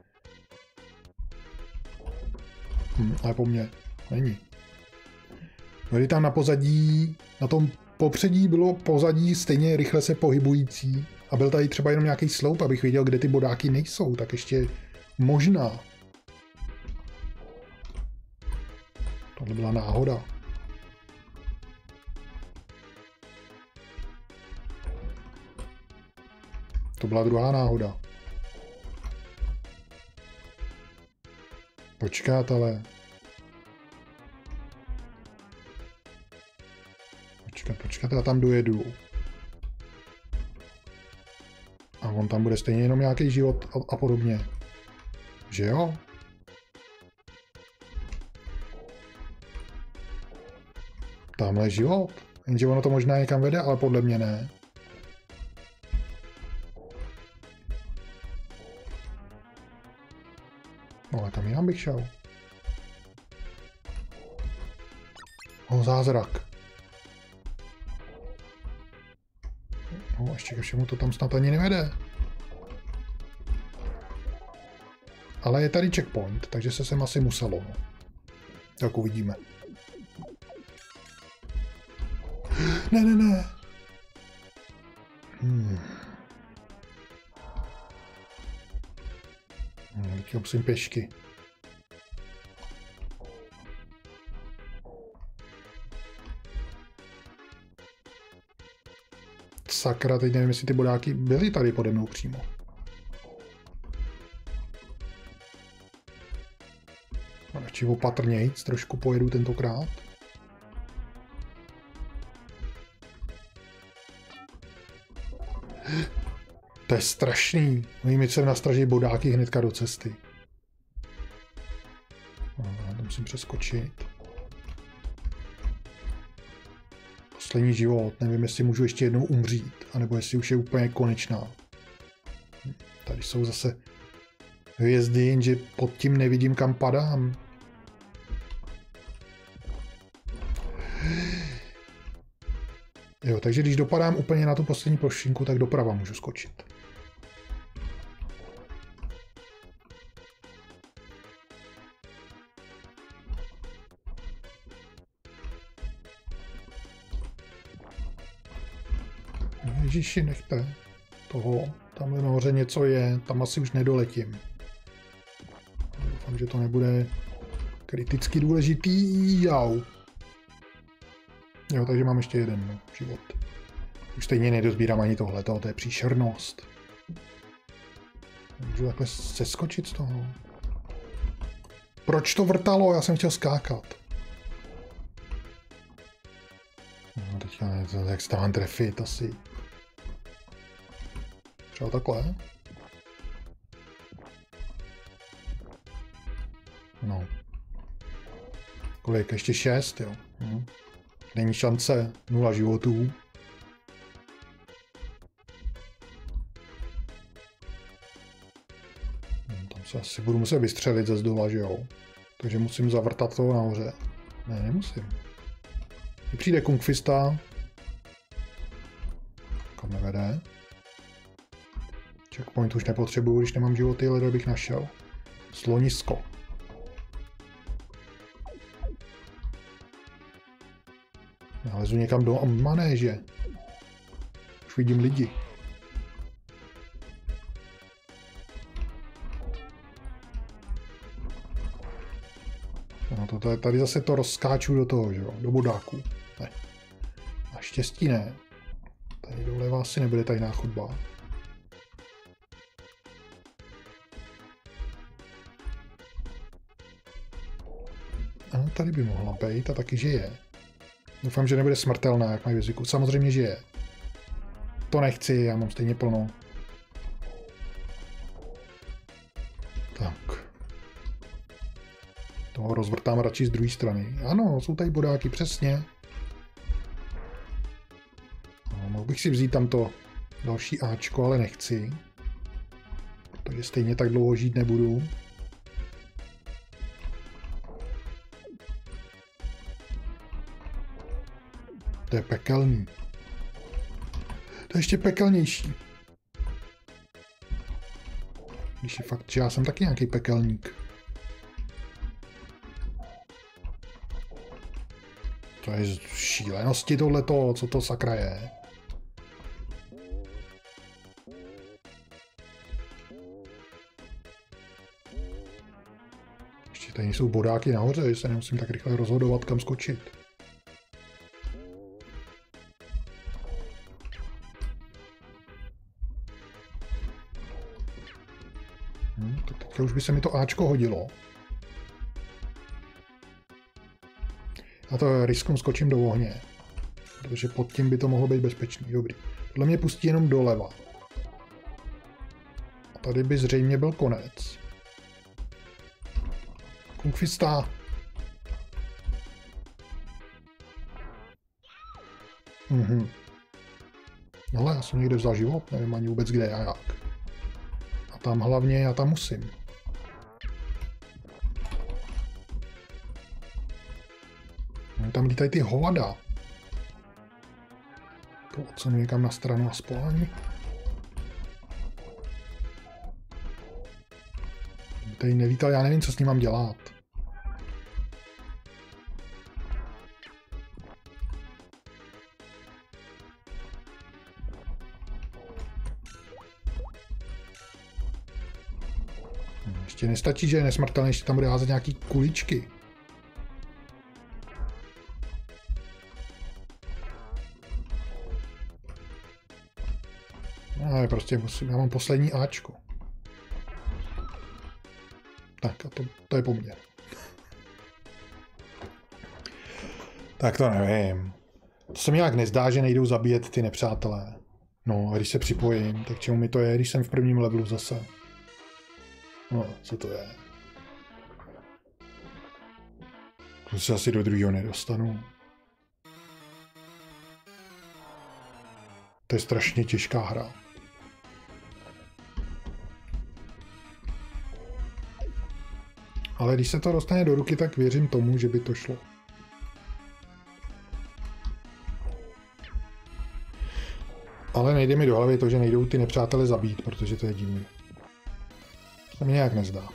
Ale po mně není. Tady tam na pozadí, na tom popředí bylo pozadí stejně rychle se pohybující a byl tady třeba jenom nějaký sloup, abych věděl, kde ty bodáky nejsou, tak ještě možná. Tohle byla náhoda. To byla druhá náhoda. Počkat, ale... Počkat, já tam dojedu. A on tam bude stejně jenom nějaký život a podobně. Že jo? Tamhle život. Jenže ono to možná někam vede, ale podle mě ne. No ale kam jinam bych šel? Zázrak. No, ještě ke všemu to tam snad ani nevede. Ale je tady checkpoint, takže se sem asi muselo. No. Tak uvidíme. Ne. Teď musím pěšky. Sakra, teď nevím, jestli ty bodáky byly tady pode mnou přímo. Radši opatrnějc, trošku pojedu tentokrát. To je strašný. Oni mi sem nastraží bodáky hnedka do cesty. Já to musím přeskočit. Poslední život. Nevím, jestli můžu ještě jednou umřít, anebo jestli už je úplně konečná. Tady jsou zase hvězdy, jenže pod tím nevidím, kam padám. Jo, takže když dopadám úplně na tu poslední plošinku, tak doprava můžu skočit. Ježiši, nechte toho. Tamhle nahoře něco je, tam asi už nedoletím. Doufám, že to nebude kriticky důležitý. Jau. Jo, takže mám ještě jeden život. Už stejně nedozbírám ani tohle, to je příšernost. Můžu takhle seskočit z toho. Proč to vrtalo? Já jsem chtěl skákat. No, teďka jak se tam trefit asi. Třeba takhle. No. Kolik? Ještě 6, jo. Není šance, 0 životů. Tam se asi budu muset vystřelit ze zdola, že jo. Takže musím zavrtat toho nahoře. Ne, nemusím. Když přijde kungfista. Kam nevede. Checkpoint už nepotřebuju, když nemám životy, ale bych našel. Slonisko. Já lezu někam do manéže. Už vidím lidi. No to tady zase to rozskáču do toho, že jo? Do bodáků. Ne. Naštěstí ne. Tady doleva asi nebude tajná chodba. A tady by mohla být a taky, že je. Doufám, že nebude smrtelná, jak mají v zvyku. Samozřejmě, že je. To nechci, já mám stejně plno. Tak. Toho rozvrtám radši z druhé strany. Ano, jsou tady bodáky, přesně. No, mohl bych si vzít tamto další Ačko, ale nechci. Protože stejně tak dlouho žít nebudu. To je pekelný. To je ještě pekelnější. Když je fakt, že já jsem taky nějaký pekelník. To je šílenosti tohleto, co to sakra je. Ještě tady jsou bodáky nahoře, že se nemusím tak rychle rozhodovat, kam skočit. Teďka už by se mi to Ačko hodilo. A to riskom skočím do ohně. protože pod tím by to mohlo být bezpečný. Dobrý. Podle mě pustí jenom doleva. A tady by zřejmě byl konec. Kungfista. No, já jsem někde vzal život, nevím ani vůbec kde a jak. A tam hlavně já tam musím. Tam lítají ty hovada. To odsunu někam na stranu aspoň. Tady nelítal, já nevím, co s ním mám dělat. Ještě nestačí, že je nesmrtelný, ještě tam bude házet nějaký kuličky. No, prostě musím, já mám poslední Ačko. Tak a to je po mně. Tak to nevím. To se mi nějak nezdá, že nejdou zabíjet ty nepřátelé. No a když se připojím, tak čemu mi to je, když jsem v prvním levelu zase? No, co to je? To se asi do druhého nedostanu. To je strašně těžká hra. Ale když se to dostane do ruky, tak věřím tomu, že by to šlo. Ale nejde mi do hlavy to, že nejdou ty nepřátele zabít, protože to je divný. To se mi nějak nezdá.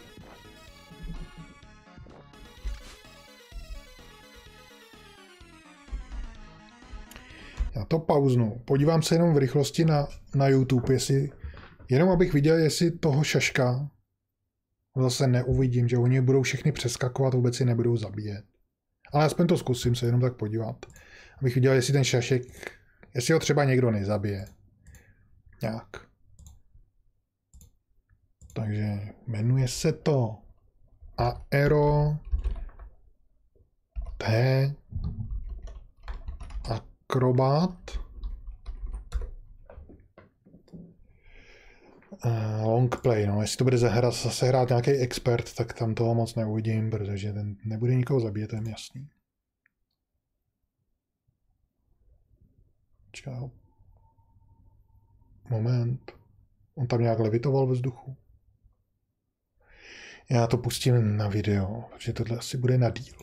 Já to pauznu. Podívám se jenom v rychlosti na YouTube, jenom abych viděl, jestli toho šaška zase neuvidím, že oni budou všechny přeskakovat, vůbec si nebudou zabíjet. Ale aspoň to zkusím se jenom tak podívat. Abych viděl, jestli ten šašek, jestli ho třeba někdo nezabije. Nějak. Takže jmenuje se to Aero T Acrobat Long play, no, jestli to bude zase hrát nějaký expert, tak tam toho moc neuvidím, protože ten nebude nikoho zabít, to je jasný. Čau. Moment. On tam nějak levitoval ve vzduchu. Já to pustím na video, protože tohle asi bude na díl.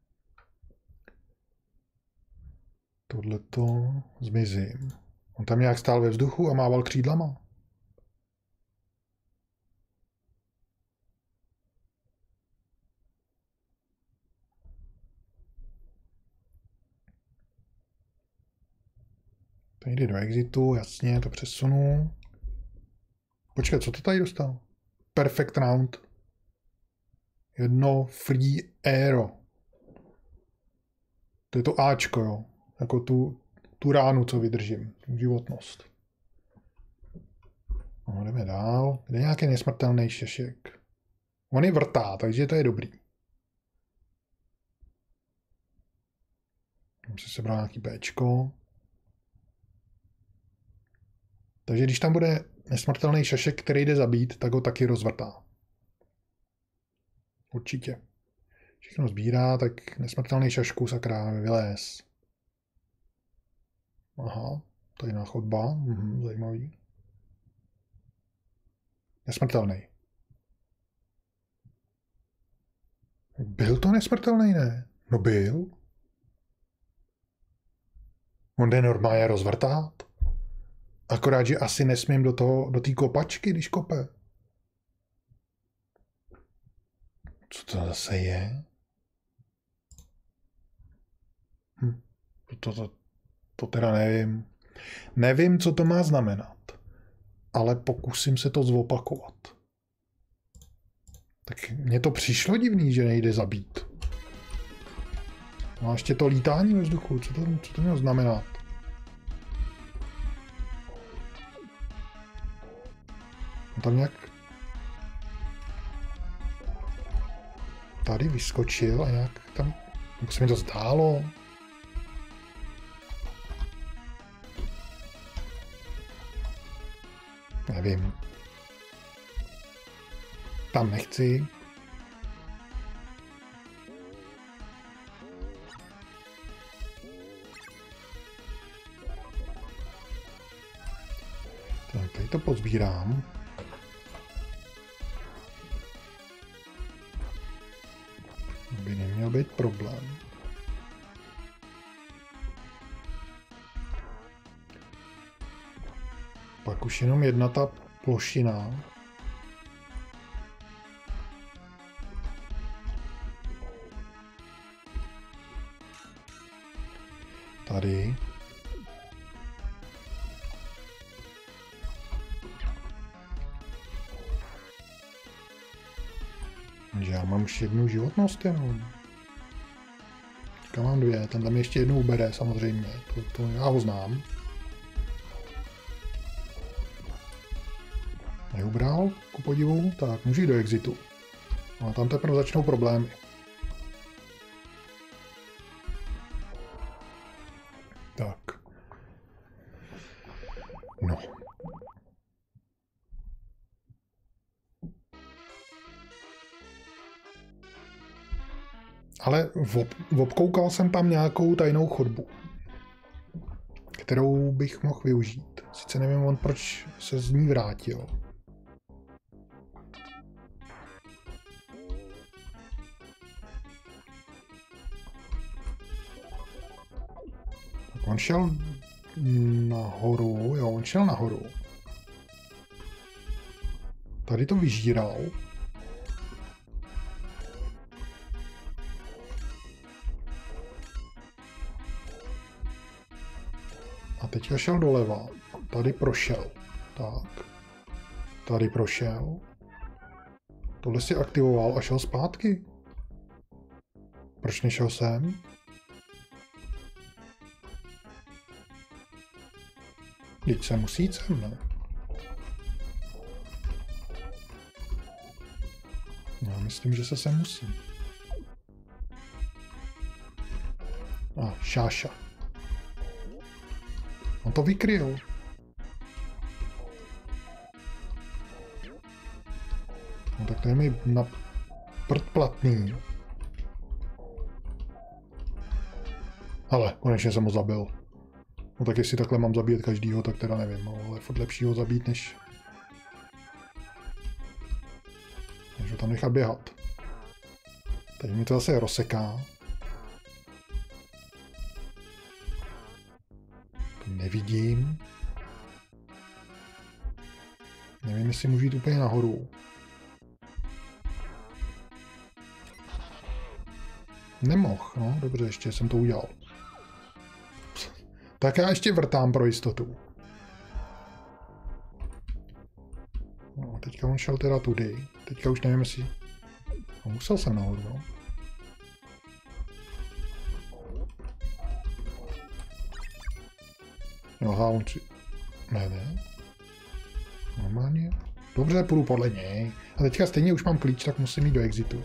Tohleto zmizím. On tam nějak stál ve vzduchu a mával křídlama. To jde do exitu, jasně, to přesunu. Počkej, co to tady dostal? Perfect round. Jedno free aero. To je to Ačko, jo. Jako tu ránu, co vydržím. Životnost. No, jdeme dál. Kde je nějaký nesmrtelný šešek? On je vrtá, takže to je dobrý. Mám si sebral nějaký Bčko. Takže když tam bude nesmrtelný šašek, který jde zabít, tak ho taky rozvrtá. Určitě. Všechno sbírá, tak nesmrtelný šašku, sakra, vylez. Aha, to je jiná chodba, zajímavý. Nesmrtelný. Byl to nesmrtelný, ne? No byl. On jde normálně rozvrtát. Akorát, že asi nesmím do té kopačky, když kope. Co to zase je? To teda nevím. Nevím, co to má znamenat. Ale pokusím se to zopakovat. Tak mně to přišlo divný, že nejde zabít. No a ještě to lítání ve vzduchu. Co to mělo znamenat? On tam nějak tady vyskočil a nějak tam se mi to zdálo. Nevím. Tam nechci. Tak, tady to pozbírám. By neměl být problém. Pak už jenom jedna ta plošina. Tady. Takže já mám už jednu životnost jenom. Teďka mám dvě, ten tam ještě jednou ubere samozřejmě, to já ho znám. Neubral, ku podivu, tak můžu jít do exitu. A tam teprve začnou problémy. Tak. No. Ale obkoukal jsem tam nějakou tajnou chodbu, kterou bych mohl využít. Sice nevím on, proč se z ní vrátil. Tak on šel nahoru, jo, on šel nahoru. Tady to vyžíral. A teďka šel doleva. Tady prošel. Tak. Tady prošel. Tohle si aktivoval a šel zpátky. Proč nešel sem? Teď se musí jít sem, ne? Já myslím, že se sem musí. A, šáša. On to vykryl. No tak to je mi na prd platný. Ale konečně jsem ho zabil. No tak jestli takhle mám zabíjet každýho, tak teda nevím, ale furt lepší ho zabít, než ho tam nechat běhat. Teď mi to zase rozseká. To nevidím. Nevím, jestli můžu jít úplně nahoru. Nemohl, no dobře, ještě jsem to udělal. Tak já ještě vrtám pro jistotu. No, teďka on šel teda tudy. Teďka už nevím, jestli... No, musel jsem nahoru, no. Jo, on si... Ne. Normálně. Dobře, půjdu podle něj. A teďka stejně už mám klíč, tak musím jít do exitu.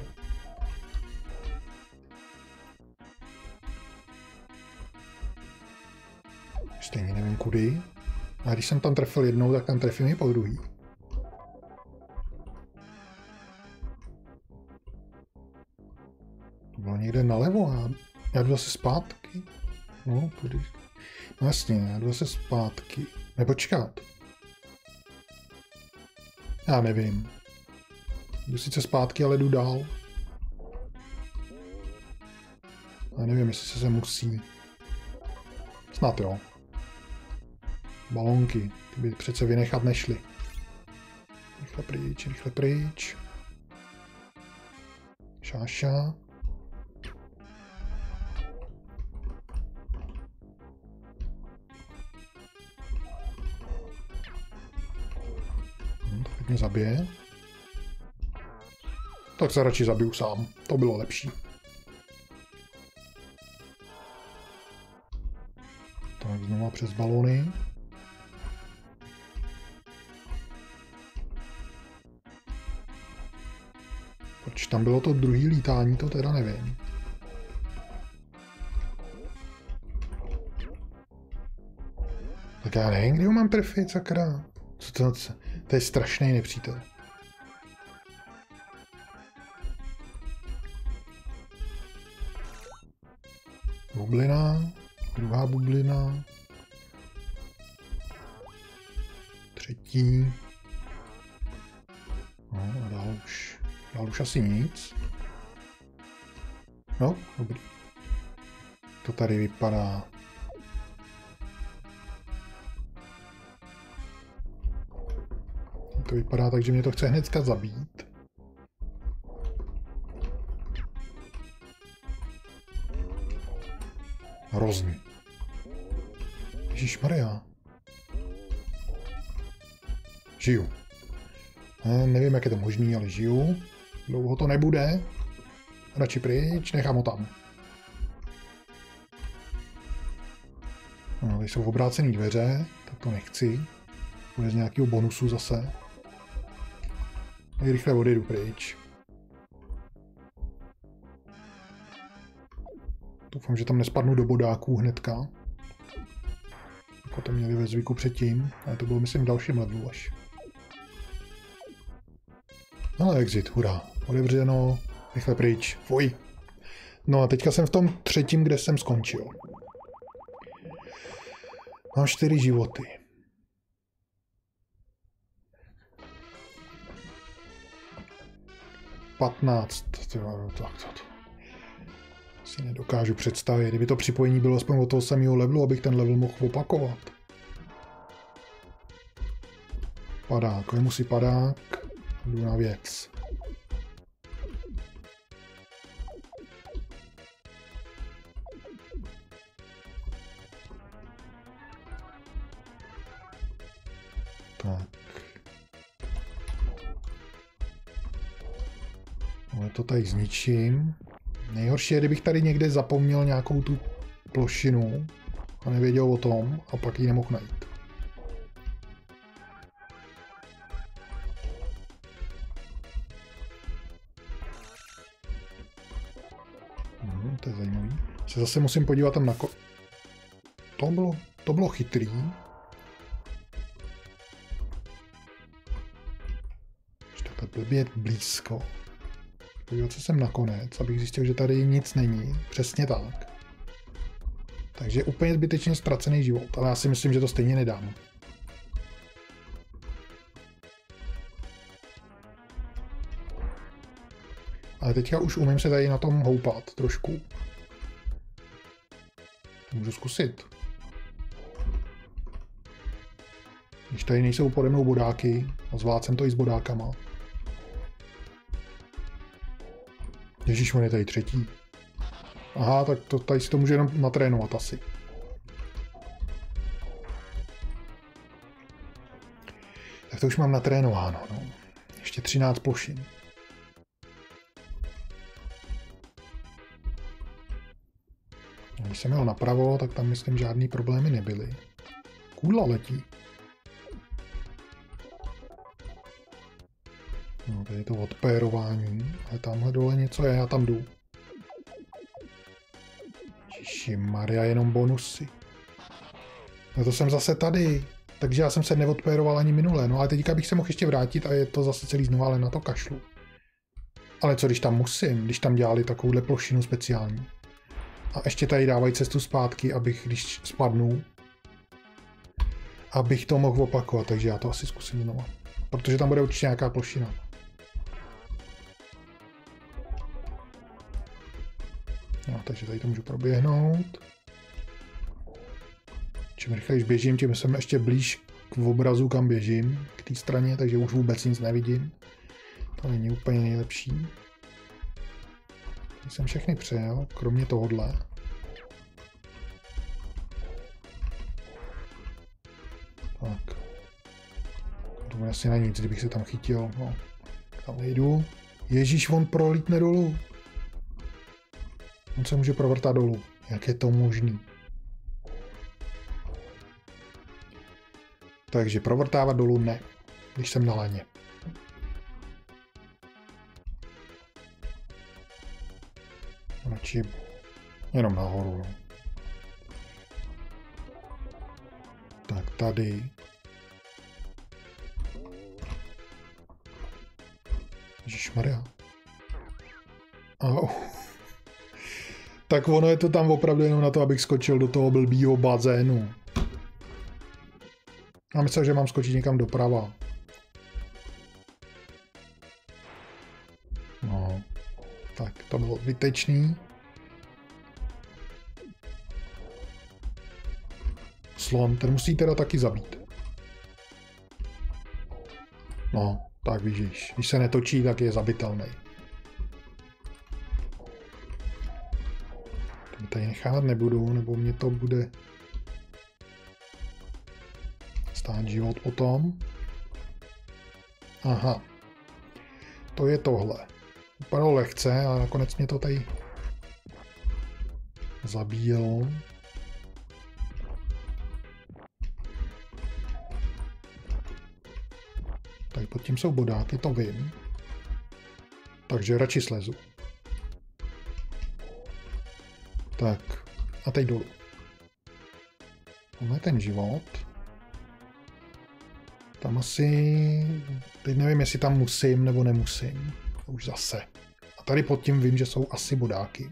Stejně nevím kudy. A když jsem tam trefil jednou, tak tam trefím i po druhý. To bylo někde nalevo. Já jdu zase zpátky. No, tudy. No jasně, já jdu zase zpátky. Nepočkat. Já nevím. Jdu sice zpátky, ale jdu dál. Já nevím, jestli se musí. Snad jo. Balonky, ty by přece vynechat nešly. Rychle pryč, rychle pryč. Šáša. Tak mě zabije. Tak se radši zabiju sám, to bylo lepší. Tak znovu přes balony. Proč tam bylo to druhý lítání, to teda nevím. Tak já nevím, kdy ho mám trefit, sakra. To je strašný nepřítel. Bublina, druhá bublina, třetí. No a dál už asi nic. No, dobrý. To tady vypadá. To vypadá tak, že mě to chce hnedka zabít. Hrozný. Ježišmarja. Žiju. Nevím, jak je to možný, ale žiju. Dlouho to nebude. Radši pryč, nechám ho tam. No, tady jsou obrácené dveře, tak to nechci. Bude z nějakého bonusu zase. Rychle odjedu pryč. Doufám, že tam nespadnu do bodáků hnedka. Jako to měli ve zvyku předtím, ale to bylo myslím v dalším levelu až. Ale exit, hurá. Otevřeno, rychle pryč, fuj. No a teďka jsem v tom třetím, kde jsem skončil. Mám 4 životy. Tak to si nedokážu představit. Kdyby to připojení bylo aspoň od toho samého levelu, abych ten level mohl opakovat. Padák, vemu si padák, jdu na věc. Tak. Ale to tady zničím. Nejhorší je, kdybych tady někde zapomněl nějakou tu plošinu a nevěděl o tom a pak ji nemohl najít. To je zajímavý. Se zase musím podívat tam na To bylo chytrý. To blbě blízko. Podívat se sem nakonec, abych zjistil, že tady nic není. Přesně tak. Takže úplně zbytečně ztracený život, ale já si myslím, že to stejně nedám. Ale teďka už umím se tady na tom houpat trošku. Můžu zkusit. Když tady nejsou pode mnou bodáky, a zvládl jsem to i s bodákama. Ježíš, on je tady třetí. Aha, tak tady si to může jenom natrénovat asi. Tak to už mám natrénováno. No. Ještě 13 plošin. Když jsem jel napravo, tak tam myslím žádný problémy nebyly. Kůdla letí. No, tady je to odpérování, ale tamhle dole něco je, já tam jdu. Ježišmarja, jenom bonusy. No to jsem zase tady, takže já jsem se neodpéroval ani minule, no ale teďka bych se mohl ještě vrátit a je to zase celý znovu, ale na to kašlu. Ale co když tam musím, když tam dělali takovouhle plošinu speciální. A ještě tady dávají cestu zpátky, abych, když spadnu, abych to mohl opakovat, takže já to asi zkusím znovu. Protože tam bude určitě nějaká plošina. No, takže tady to můžu proběhnout. Čím rychleji běžím, tím jsem ještě blíž k obrazu, kam běžím, k té straně, takže už vůbec nic nevidím. To není úplně nejlepší. Jsem všechny přejel, kromě tohohle. Tak. To bude asi na nic, kdybych se tam chytil. No. Tam nejdu. Ježíš, on prolítne dolů. On se může provrtat dolů. Jak je to možný? Takže provrtávat dolů ne, když jsem na laně. Radši jenom nahoru. No. Tak tady. Ježišmarja. Au. Tak ono je to tam opravdu jenom na to, abych skočil do toho blbýho bazénu. Já myslím, že mám skočit někam doprava. No. Tak, to bylo zbytečný. Slon, ten musí teda taky zabít. No, tak vidíš. Když se netočí, tak je zabitelný. To tady nechávat nebudu, nebo mě to bude stát život potom. Aha. To je tohle. Vypadalo lehce, ale nakonec mě to tady zabíjelo. Tady pod tím jsou bodáky, to vím. Takže radši slezu. Tak, a teď dolů. Máme ten život. Tam asi... Teď nevím, jestli tam musím nebo nemusím. Už zase. A tady pod tím vím, že jsou asi bodáky.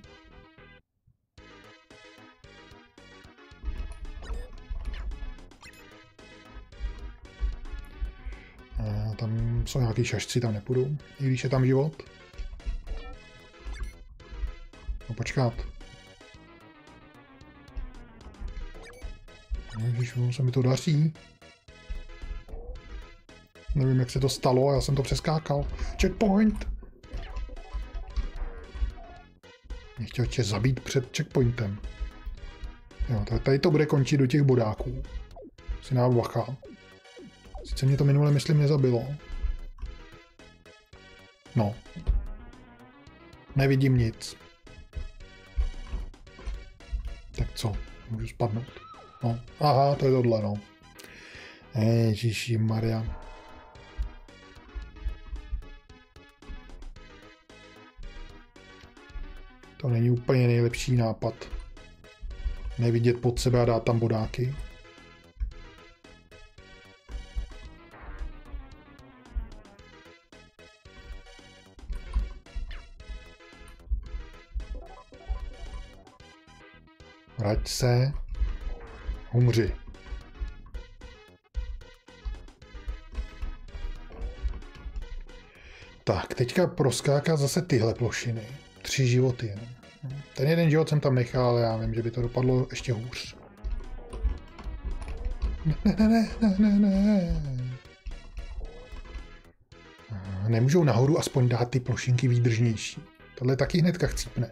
A tam jsou nějaký šašci, tam nepůjdu, i když je tam život. No počkat. Ježiš, se mi to daří. Nevím, jak se to stalo, já jsem to přeskákal. Checkpoint! Mě chtěl tě zabít před checkpointem. Jo, tady to bude končit do těch bodáků. Si dám bacha. Sice mě to minule, myslím, nezabilo. No. Nevidím nic. Tak co? Můžu spadnout. No. Aha, to je tohle, no. Ježiši Maria. To není úplně nejlepší nápad. Nevidět pod sebe a dát tam bodáky. Vrať se. Umři. Tak, teďka proskákat zase tyhle plošiny. 3 životy jenom. Ten jeden život jsem tam nechal, ale já vím, že by to dopadlo ještě hůř. Ne. Nemůžou nahoru aspoň dát ty plošinky výdržnější. Tohle taky hnedka chcípne.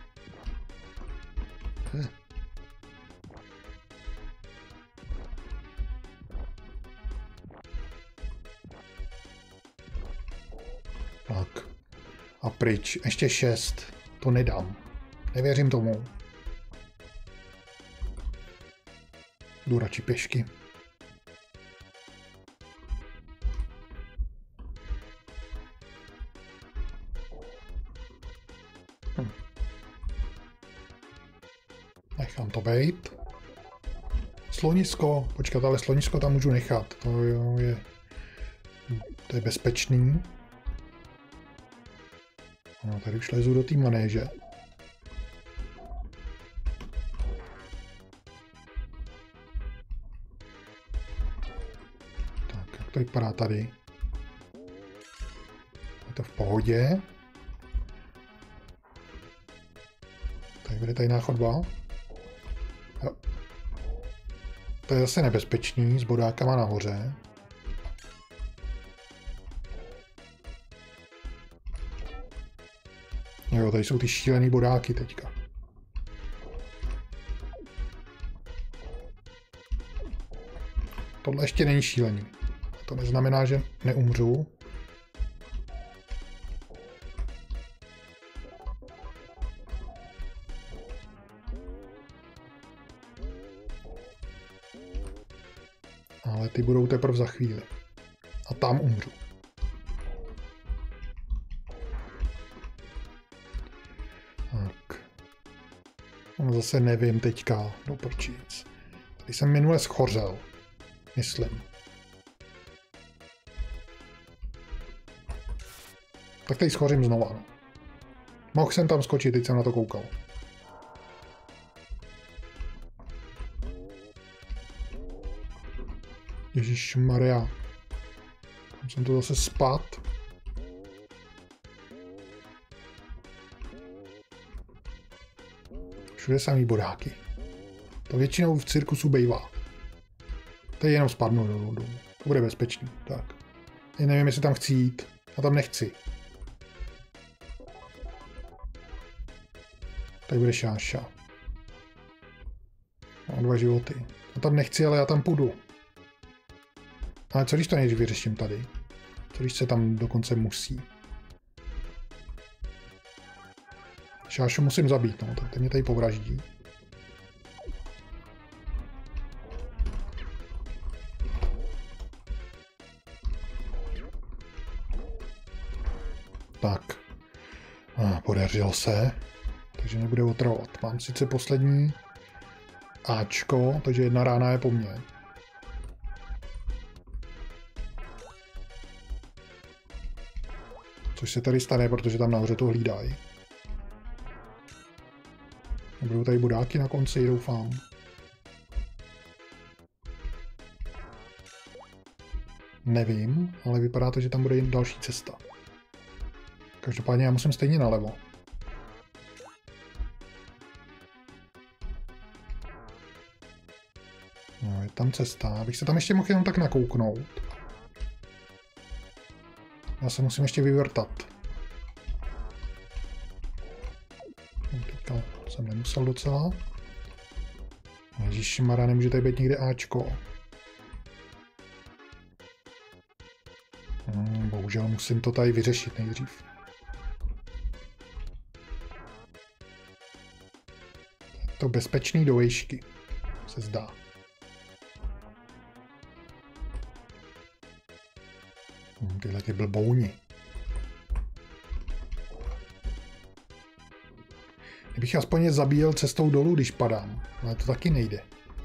Tak. A pryč. Ještě 6. To nedám. Nevěřím tomu. Jdu radši pěšky. Nechám to bejt. Slonisko. Počkat, ale slonisko tam můžu nechat. To je bezpečný. No, tady už lezu do té manéže. Tak, jak to vypadá tady? Je to v pohodě. Tak bude tajná chodba. Jo. To je zase nebezpečný, s bodákama nahoře. Jo, tady jsou ty šílený bodáky teďka. Tohle ještě není šílený. To neznamená, že neumřu. Ale ty budou teprve za chvíli. A tam umřu. Tak. No zase nevím teďka, do prčic. Tady jsem minule schořel. Myslím. Tak tady schořím znova. No. Mohl jsem tam skočit, teď jsem na to koukal. Ježišmarja. Tam jsem to zase spad. Všude samý bodáky. To většinou v cirkusu bejvá. Tady jenom spadnu dolů. To bude bezpečný. Tak. Já nevím, jestli tam chci jít. Já tam nechci. Tady bude šáša. Mám 2 životy. Já tam nechci, ale já tam půjdu. Ale co když to nejdřív vyřeším tady? Co když se tam dokonce musí? Šášu musím zabít, no, tak ten mě tady povraždí. Tak. Podařilo se. Takže nebude otravovat. Mám sice poslední Ačko, takže 1 rána je po mně. Což se tady stane, protože tam nahoře to hlídají. Budou tady bodáky na konci, doufám. Nevím, ale vypadá to, že tam bude jen další cesta. Každopádně já musím stejně nalevo. No, je tam cesta, abych se tam ještě mohl jenom tak nakouknout. Já se musím ještě vyvrtat. Teďka jsem nemusel docela. Ježišmarja, nemůže tady být někde Ačko. Bohužel musím to tady vyřešit nejdřív. Je to bezpečný do výšky, se zdá. Tyhle ty blbouni. Kdybych aspoň je zabíjel cestou dolů, když padám, ale to taky nejde.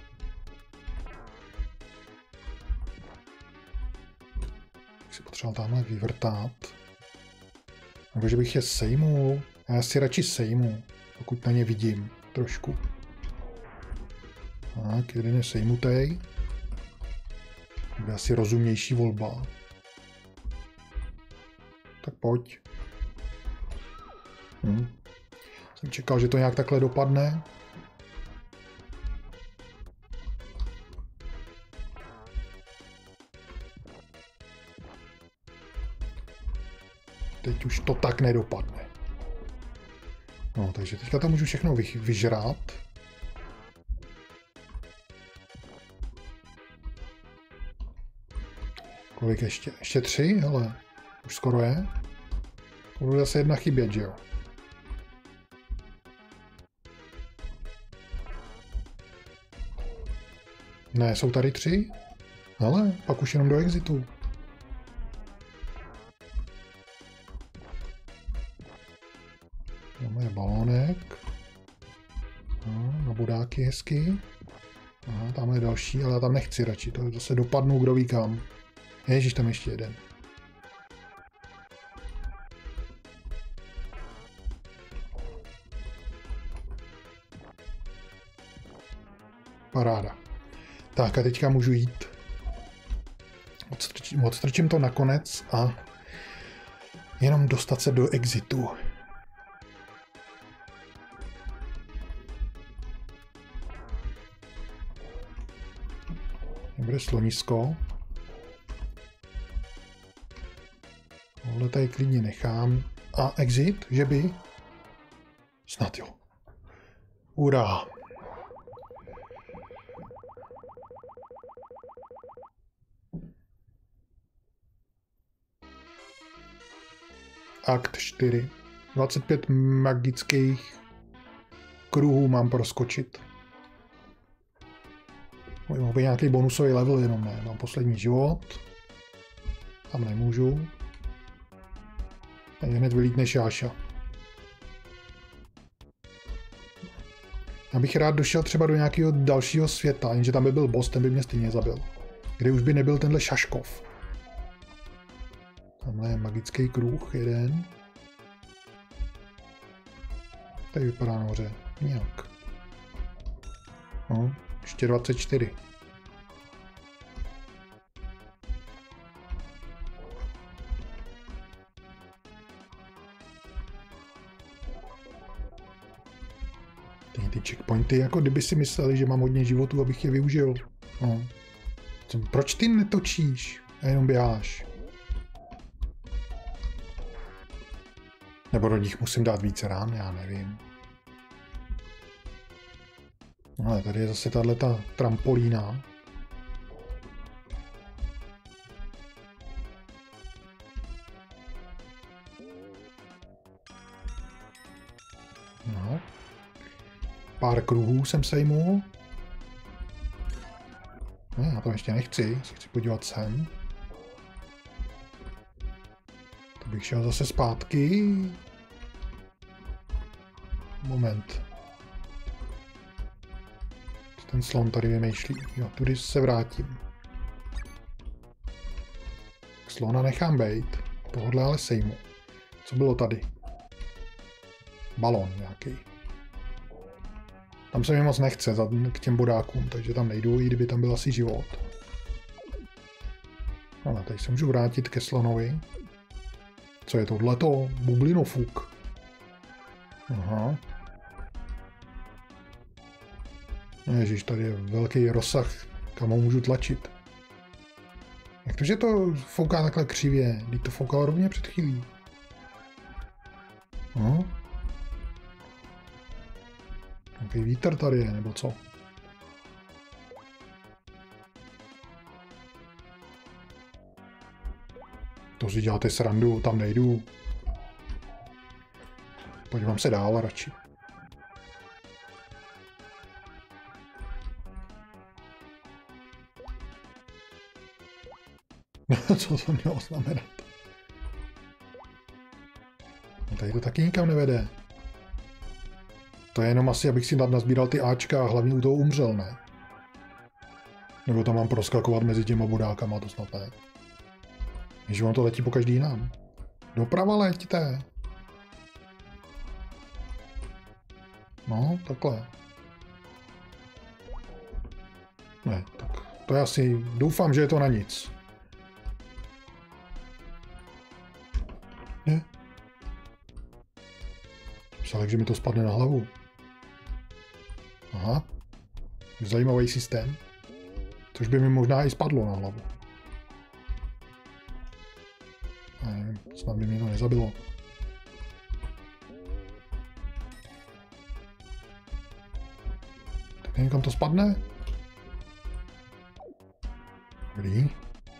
Tak si potřeboval tamhle vyvrtat. Nebo že bych je sejmul. Já si radši sejmu, pokud na ně vidím trošku. Tak, jeden je sejmutej. Bude asi rozumnější volba. Tak pojď. Jsem čekal, že to nějak takhle dopadne. Teď už to tak nedopadne. No, takže teďka to můžu všechno vyžrát. Kolik ještě? Ještě 3, hele. Už skoro je. Budu zase 1 chybět, že jo? Ne, jsou tady 3? Ale pak už jenom do exitu. Máme balónek. Na bodáky hezky. Aha, tam je další, ale já tam nechci radši. To zase dopadnu, kdo ví kam. Ježíš, tam ještě jeden. Paráda. Tak a teďka můžu jít. Odstrčím to nakonec a jenom dostat se do exitu. Bude slonisko. Tohle tady klidně nechám. A exit, že by? Snad jo. Urá. Akt 4. 25 magických kruhů mám proskočit. Mohl být nějaký bonusový level, jenom ne. Mám poslední život. Tam nemůžu. Tady hned vylítne šáša. Já bych rád došel třeba do nějakého dalšího světa, jenže tam by byl boss, ten by mě stejně zabil. Kdy už by nebyl tenhle Šaškov. Tam Tamhle je magický kruh jeden. Tady vypadá nahoře. Nějak. No, ještě 24. Ty checkpointy, jako kdyby si mysleli, že mám hodně životů, abych je využil. No. Proč ty netočíš a jenom běháš? Nebo do nich musím dát více rán, já nevím. Ale tady je zase tato trampolína. No. Pár kruhů jsem sejmul. Ne, já to ještě nechci, se chci podívat sem. To bych šel zase zpátky. Moment. Ten slon tady vymýšlí. Jo, tudy se vrátím. Slona nechám bejt. Tohle ale sejmu. Co bylo tady? Balon nějaký. Tam se mi moc nechce k těm bodákům, takže tam nejdu, i kdyby tam byl asi život. Ale tady se můžu vrátit ke slonovi. Co je tohleto? Bublinofuk. Aha. Ježiš, tady je velký rozsah, kam ho můžu tlačit. Jak to, že to fouká takhle křivě? Když to foukalo rovně před chvílí. No. Nějaký vítr tady je, nebo co? To si děláte srandu, tam nejdu. Podívám se dál radši. Co to mělo znamenat? No tady to taky nikam nevede. To je jenom asi, abych si nazbíral ty Ačka a hlavně u toho umřel, ne? Nebo tam mám proskakovat mezi těma bodákama, to snad ne. Ježiš, on to letí po každý jinam. Doprava letíte. No, takhle. Ne, tak to je asi... Doufám, že je to na nic. Ne? Psal, že mi to spadne na hlavu. Aha. Zajímavý systém. Což by mi možná i spadlo na hlavu. Nevím, snad by mě to nezabilo. Tak nevím, kam to spadne. Dobrý.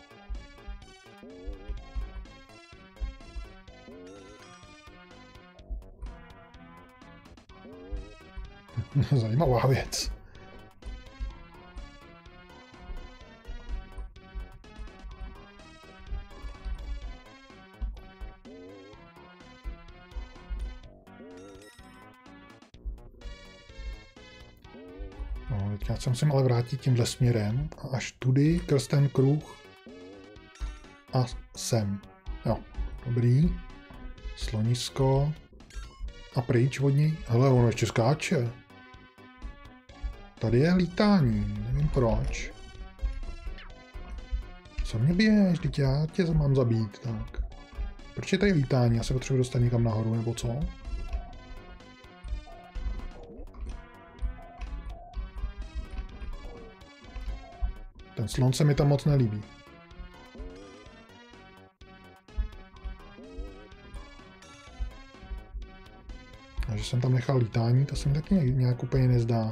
Zajímavá věc. No, teďka se musím ale vrátit tímhle směrem a až tudy, skrz ten kruh a sem. Jo, dobrý. Slonisko a pryč od něj. Hele, ono ještě skáče. Tady je lítání, nevím proč. Co mě běž, teď já tě mám zabít, tak. Proč je tady lítání? Já se potřebuji dostat někam nahoru, nebo co? Ten slon se mi tam moc nelíbí. A že jsem tam nechal lítání, to se mi taky nějak úplně nezdá.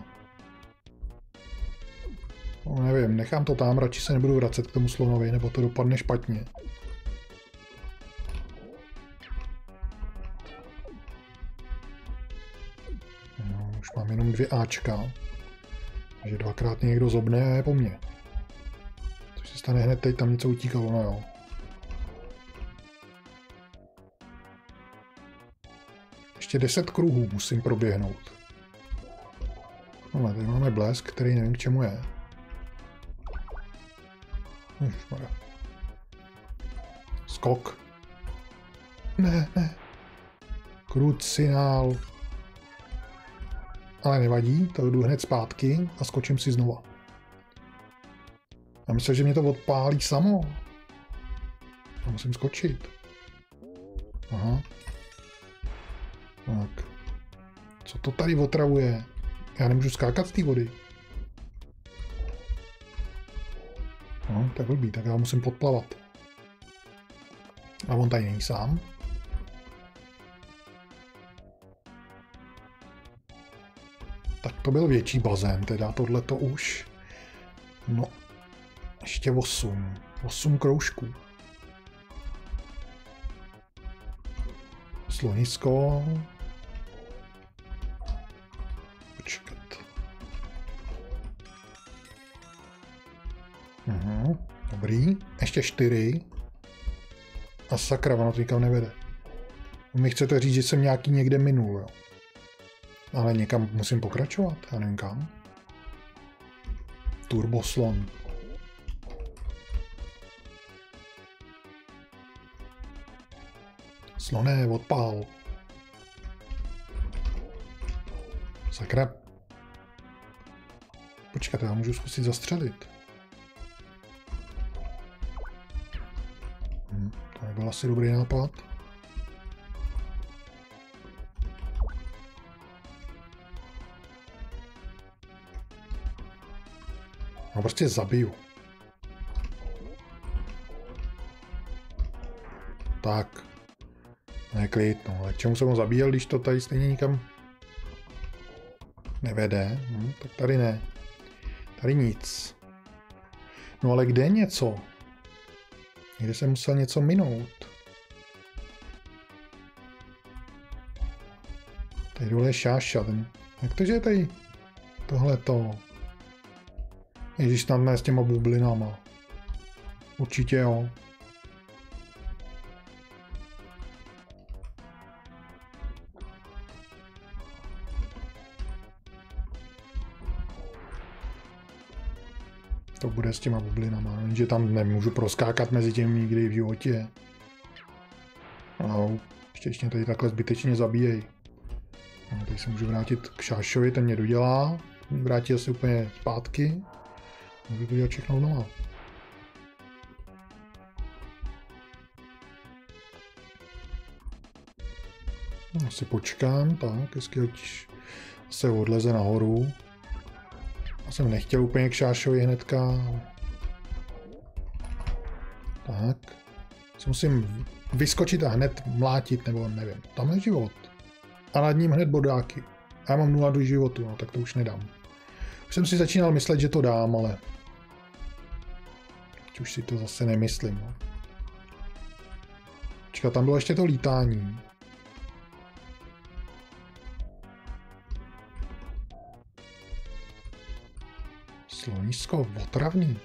No, nevím, nechám to tam, radši se nebudu vracet k tomu slonovi, nebo to dopadne špatně. No, už mám jenom 2 Ačka. Takže dvakrát někdo zobne a je po mně. Což se stane hned teď, tam něco utíkalo, no jo. Ještě 10 kruhů musím proběhnout. No, tady máme blesk, který nevím k čemu je. Skok. Ne, ne. Krucinál. Ale nevadí, to jdu hned zpátky a skočím si znova. Já myslím, že mě to odpálí samo. Já musím skočit. Aha. Tak. Co to tady otravuje? Já nemůžu skákat z té vody. No, to je blbý, tak já musím podplavat. A on tady není sám. Tak to byl větší bazén, teda tohleto už. No, ještě 8. 8 kroužků. Slonisko. Počkat. Dobrý. Ještě 4. A sakra, ono to nikam nevede. Mi chcete říct, že jsem nějaký někde minul, jo. Ale někam musím pokračovat, já nevím kam. Turboslon. Sloné, odpál. Sakra. Počkat, já můžu zkusit zastřelit. To nebyl asi dobrý nápad. No prostě zabiju. Tak. Ne, klid, no. Ale k čemu jsem ho zabíjel, když to tady stejně nikam nevede? Tak tady ne. Tady nic. No ale kde něco? Někde jsem musel něco minout. Tady dole je šáša. Jak to, že je tady tohleto? Ježíš, snad ne s těma bublinama. Určitě jo. To bude s těma bublinama, že tam nemůžu proskákat mezi těmi nikdy v životě. No, ještě tady takhle zbytečně zabíjej. No, tady se můžu vrátit k Šášovi, ten mě dodělá. Vrátil se úplně zpátky. Můžu to dělat všechno znova. No, asi počkám, tak, jestli se odleze nahoru. Já jsem nechtěl úplně k Šášovi hnedka. Tak. Musím vyskočit a hned mlátit, nebo nevím. Tam je život. A nad ním hned bodáky. A já mám 0 do životu, no tak to už nedám. Už jsem si začínal myslet, že to dám, ale... Teď už si to zase nemyslím, no. Čekat, tam bylo ještě to lítání. Slonisko otravný.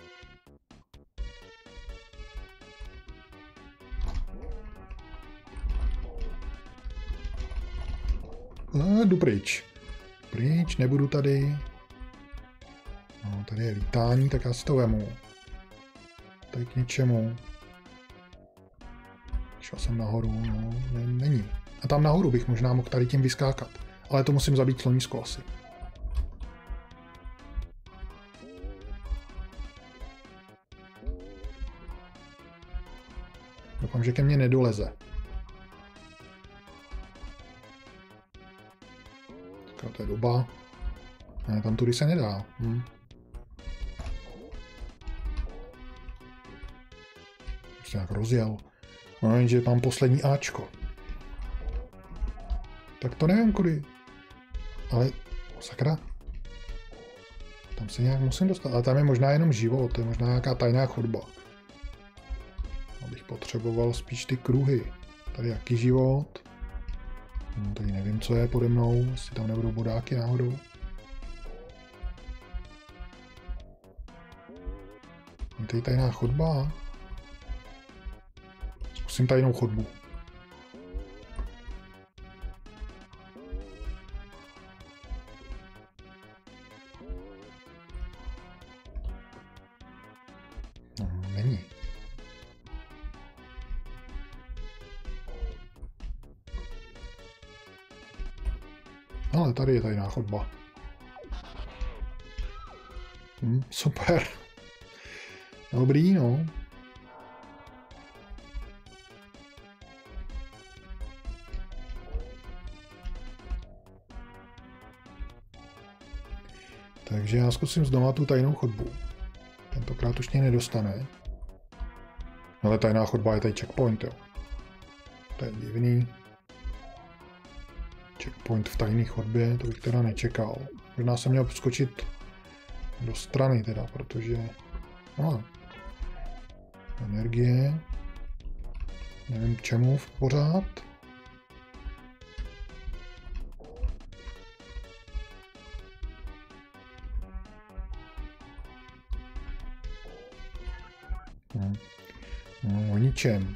Jdu pryč. Pryč, nebudu tady. No, tady je lítání, tak já si to vemu. Tady k něčemu. Šel jsem nahoru, no, není. A tam nahoru bych možná mohl tady tím vyskákat. Ale to musím zabít slonisko asi. Doufám, že ke mně nedoleze. To je doba. Ne, tam tudy se nedá. Už se nějak rozjel. No, jenže mám poslední Ačko. Tak to nevím kudy. Ale sakra. Tam se nějak musím dostat. Ale tam je možná jenom život. To je možná nějaká tajná chodba. Abych potřeboval spíš ty kruhy. Tady jaký život? No, tady nevím, co je pode mnou. Jestli tam nebudou bodáky náhodou. Je tady tajná chodba. Zkusím tajnou chodbu. No, není. Ale tady je tajná chodba. Super. Dobrý, no. Takže já zkusím znova tu tajnou chodbu. Tentokrát už mě nedostane. Ale tajná chodba je tady checkpoint, jo. To je divný. Checkpoint v tajné chodbě, to bych teda nečekal. Možná jsem měl skočit do strany teda, protože... No. Energie. Nevím k čemu pořád. No, o ničem.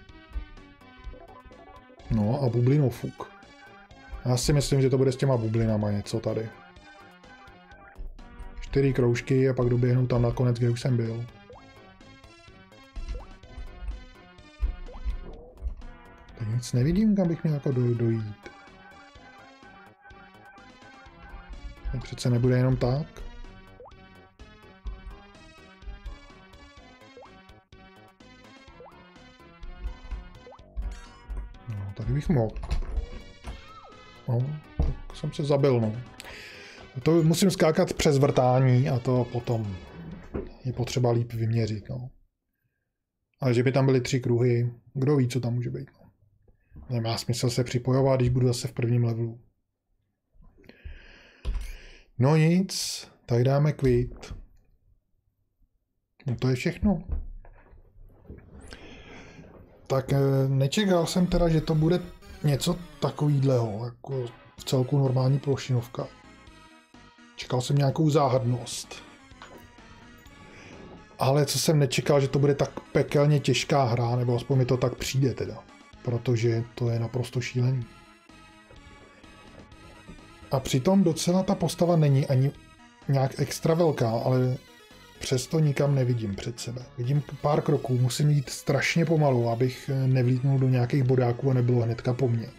No a bublinofuk. Já si myslím, že to bude s těma bublinama něco tady. 4 kroužky a pak doběhnu tam nakonec, kde už jsem byl. Tady nic nevidím, kam bych měl jako dojít. To přece nebude jenom tak. No, tady bych mohl. No, tak jsem se zabil, no. To musím skákat přes vrtání a to potom je potřeba líp vyměřit, no. Ale že by tam byly 3 kruhy, kdo ví, co tam může být, no. Nemá smysl se připojovat, když budu zase v prvním levelu. No nic, tak dáme quit. No to je všechno. Tak nečekal jsem teda, že to bude něco takovýhleho, jako v celku normální plošinovka. Čekal jsem nějakou záhadnost. Ale co jsem nečekal, že to bude tak pekelně těžká hra, nebo aspoň mi to tak přijde teda. Protože to je naprosto šílený. A přitom docela ta postava není ani nějak extra velká, ale přesto nikam nevidím před sebe. Vidím pár kroků, musím jít strašně pomalu, abych nevlítnul do nějakých bodáků a nebylo hnedka po mně.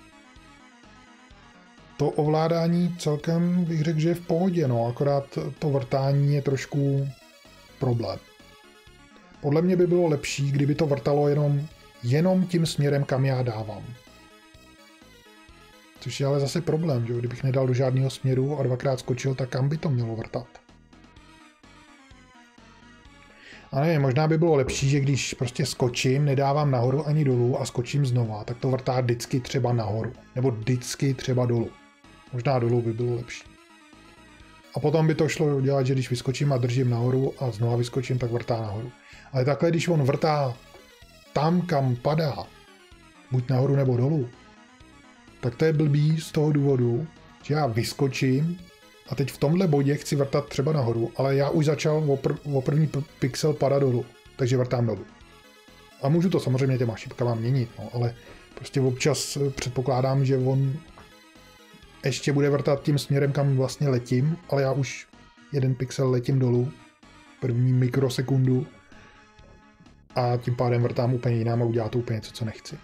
To ovládání celkem bych řekl, že je v pohodě, no, akorát to vrtání je trošku problém. Podle mě by bylo lepší, kdyby to vrtalo jenom tím směrem, kam já dávám. Což je ale zase problém, že kdybych nedal do žádného směru a 2krát skočil, tak kam by to mělo vrtat? A nevím, možná by bylo lepší, že když prostě skočím, nedávám nahoru ani dolů a skočím znova, tak to vrtá vždycky třeba nahoru. Nebo vždycky třeba dolů. Možná dolů by bylo lepší. A potom by to šlo dělat, že když vyskočím a držím nahoru a znova vyskočím, tak vrtá nahoru. Ale takhle, když on vrtá tam, kam padá, buď nahoru nebo dolů, tak to je blbý z toho důvodu, že já vyskočím a teď v tomhle bodě chci vrtat třeba nahoru, ale já už začal o první pixel padat dolů, takže vrtám dolů. A můžu to samozřejmě těma šipkama měnit, no, ale prostě občas předpokládám, že on ještě bude vrtat tím směrem, kam vlastně letím, ale já už 1 pixel letím dolů, první mikrosekundu, a tím pádem vrtám úplně jinam a udělá to úplně něco, co nechci.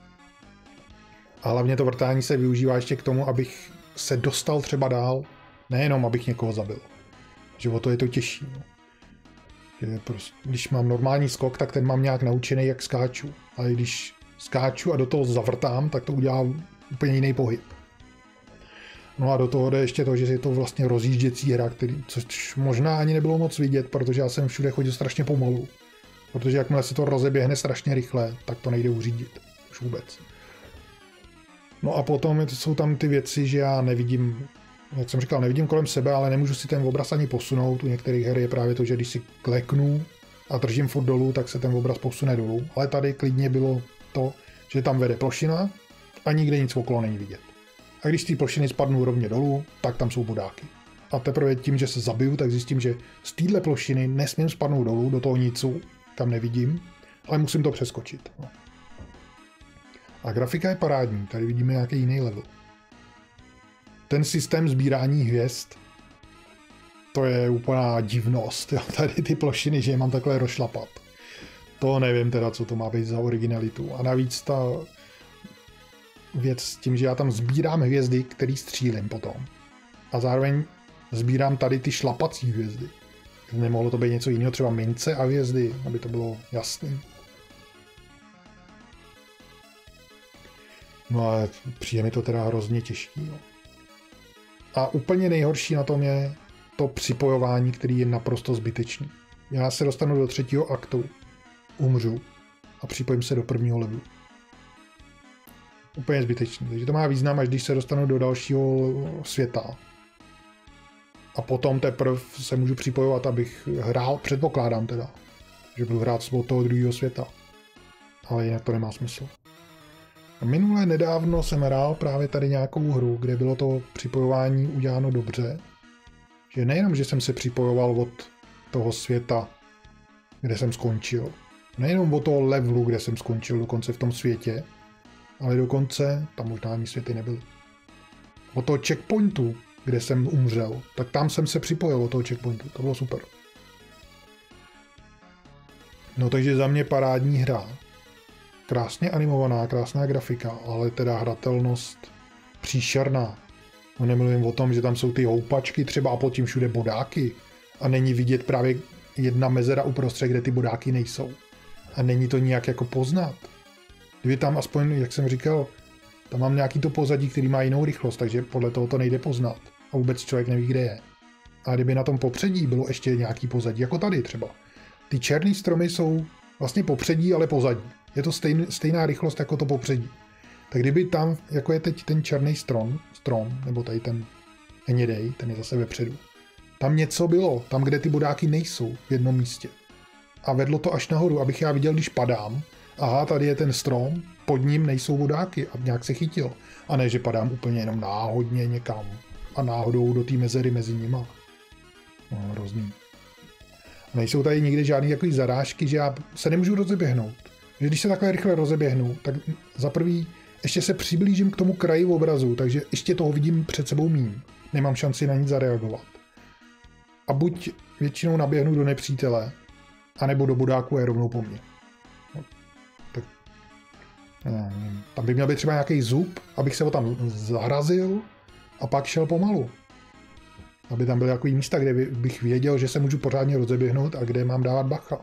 A hlavně to vrtání se využívá ještě k tomu, abych se dostal třeba dál, nejenom abych někoho zabil. Že o to je to těžší. No. Že prostě, když mám normální skok, tak ten mám nějak naučený, jak skáču. Ale když skáču a do toho zavrtám, tak to udělá úplně jiný pohyb. No a do toho jde ještě to, že je to vlastně rozjížděcí hra, což možná ani nebylo moc vidět, protože já jsem všude chodil strašně pomalu. Protože jakmile se to rozeběhne strašně rychle, tak to nejde uřídit. Už vůbec. No a potom jsou tam ty věci, že já nevidím, jak jsem říkal, nevidím kolem sebe, ale nemůžu si ten obraz ani posunout. U některých her je právě to, že když si kleknu a držím furt dolů, tak se ten obraz posune dolů. Ale tady klidně bylo to, že tam vede plošina a nikde nic okolo není vidět. A když ty plošiny spadnou rovně dolů, tak tam jsou bodáky. A teprve tím, že se zabiju, tak zjistím, že z téhle plošiny nesmím spadnout dolů do toho nicu, tam nevidím, ale musím to přeskočit. No. A grafika je parádní, tady vidíme nějaký jiný level. Ten systém sbírání hvězd, to je úplná divnost. Jo. Tady ty plošiny, že je mám takhle rozšlapat. To nevím teda, co to má být za originalitu. A navíc ta věc s tím, že já tam sbírám hvězdy, který střílím potom. a zároveň sbírám tady ty šlapací hvězdy. Nemohlo to být něco jiného, třeba mince a hvězdy, aby to bylo jasný. No ale přijde mi to teda hrozně těžký. No. A úplně nejhorší na tom je to připojování, který je naprosto zbytečný. Já se dostanu do 3. aktu, umřu a připojím se do 1. levelu. Úplně zbytečný. Takže to má význam, až když se dostanu do dalšího světa. A potom teprve se můžu připojovat, abych hrál, předpokládám teda, že budu hrát od toho 2. světa. Ale jinak to nemá smysl. A minule nedávno jsem hrál právě tady nějakou hru, kde bylo to připojování uděláno dobře. Že nejenom, že jsem se připojoval od toho světa, kde jsem skončil. Nejenom od toho levelu, kde jsem skončil dokonce v tom světě, ale dokonce, tam možná ani světy nebyly. Od toho checkpointu, kde jsem umřel, tak tam jsem se připojil od toho checkpointu. To bylo super. No takže za mě parádní hra. Krásně animovaná, krásná grafika, ale teda hratelnost příšerná. No nemluvím o tom, že tam jsou ty houpačky třeba a pod tím všude bodáky. A není vidět právě jedna mezera uprostřed, kde ty bodáky nejsou. A není to nijak jako poznat. Kdyby tam aspoň, jak jsem říkal, tam mám nějaký to pozadí, který má jinou rychlost, takže podle toho to nejde poznat. A vůbec člověk neví, kde je. A kdyby na tom popředí bylo ještě nějaký pozadí, jako tady třeba. Ty černý stromy jsou vlastně popředí, ale pozadí. Je to stejná rychlost jako to popředí. Tak kdyby tam, jako je teď ten černý strom, nebo tady ten hnědej, ten je zase vepředu. Tam něco bylo, tam, kde ty bodáky nejsou v jednom místě. A vedlo to až nahoru, abych já viděl, když padám. Aha, tady je ten strom, pod ním nejsou vodáky a nějak se chytil. A ne, že padám úplně jenom náhodně někam a náhodou do té mezery mezi nima. No, hrozný. Nejsou tady nikde žádný takový zarážky, že já se nemůžu rozeběhnout. Že když se takhle rychle rozeběhnu, tak za prvý ještě se přiblížím k tomu kraji obrazu, takže ještě toho vidím před sebou míň. Nemám šanci na nic zareagovat. A buď většinou naběhnu do nepřítele, anebo do bodáku je rovnou po mně. No, tak, tam by měl být třeba nějaký zub, abych se ho tam zarazil a pak šel pomalu. Aby tam byly takový místa, kde bych věděl, že se můžu pořádně rozeběhnout a kde mám dávat bacha.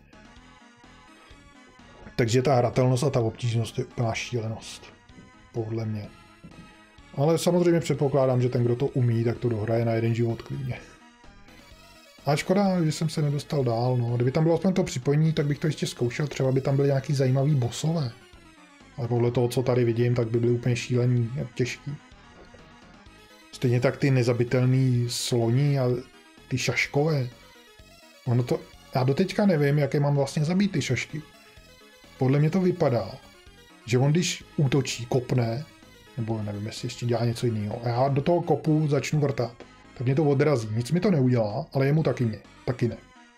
Takže ta hratelnost a ta obtížnost je úplná šílenost. Podle mě. Ale samozřejmě předpokládám, že ten, kdo to umí, tak to dohraje na jeden život klidně. A škoda, že jsem se nedostal dál. No. Kdyby tam bylo aspoň to připojení, tak bych to ještě zkoušel. Třeba by tam byly nějaký zajímavý bossové. Ale podle toho, co tady vidím, tak by byly úplně šílený a těžký. Stejně tak ty nezabitelný sloni a ty šaškové. Ono to, já doteďka nevím, jaké mám vlastně zabít ty šašky. Podle mě to vypadá, že on když útočí, kopne, nebo nevím, jestli ještě dělá něco jiného, a já do toho kopu začnu vrtat, tak mě to odrazí. Nic mi to neudělá, ale jemu taky ne.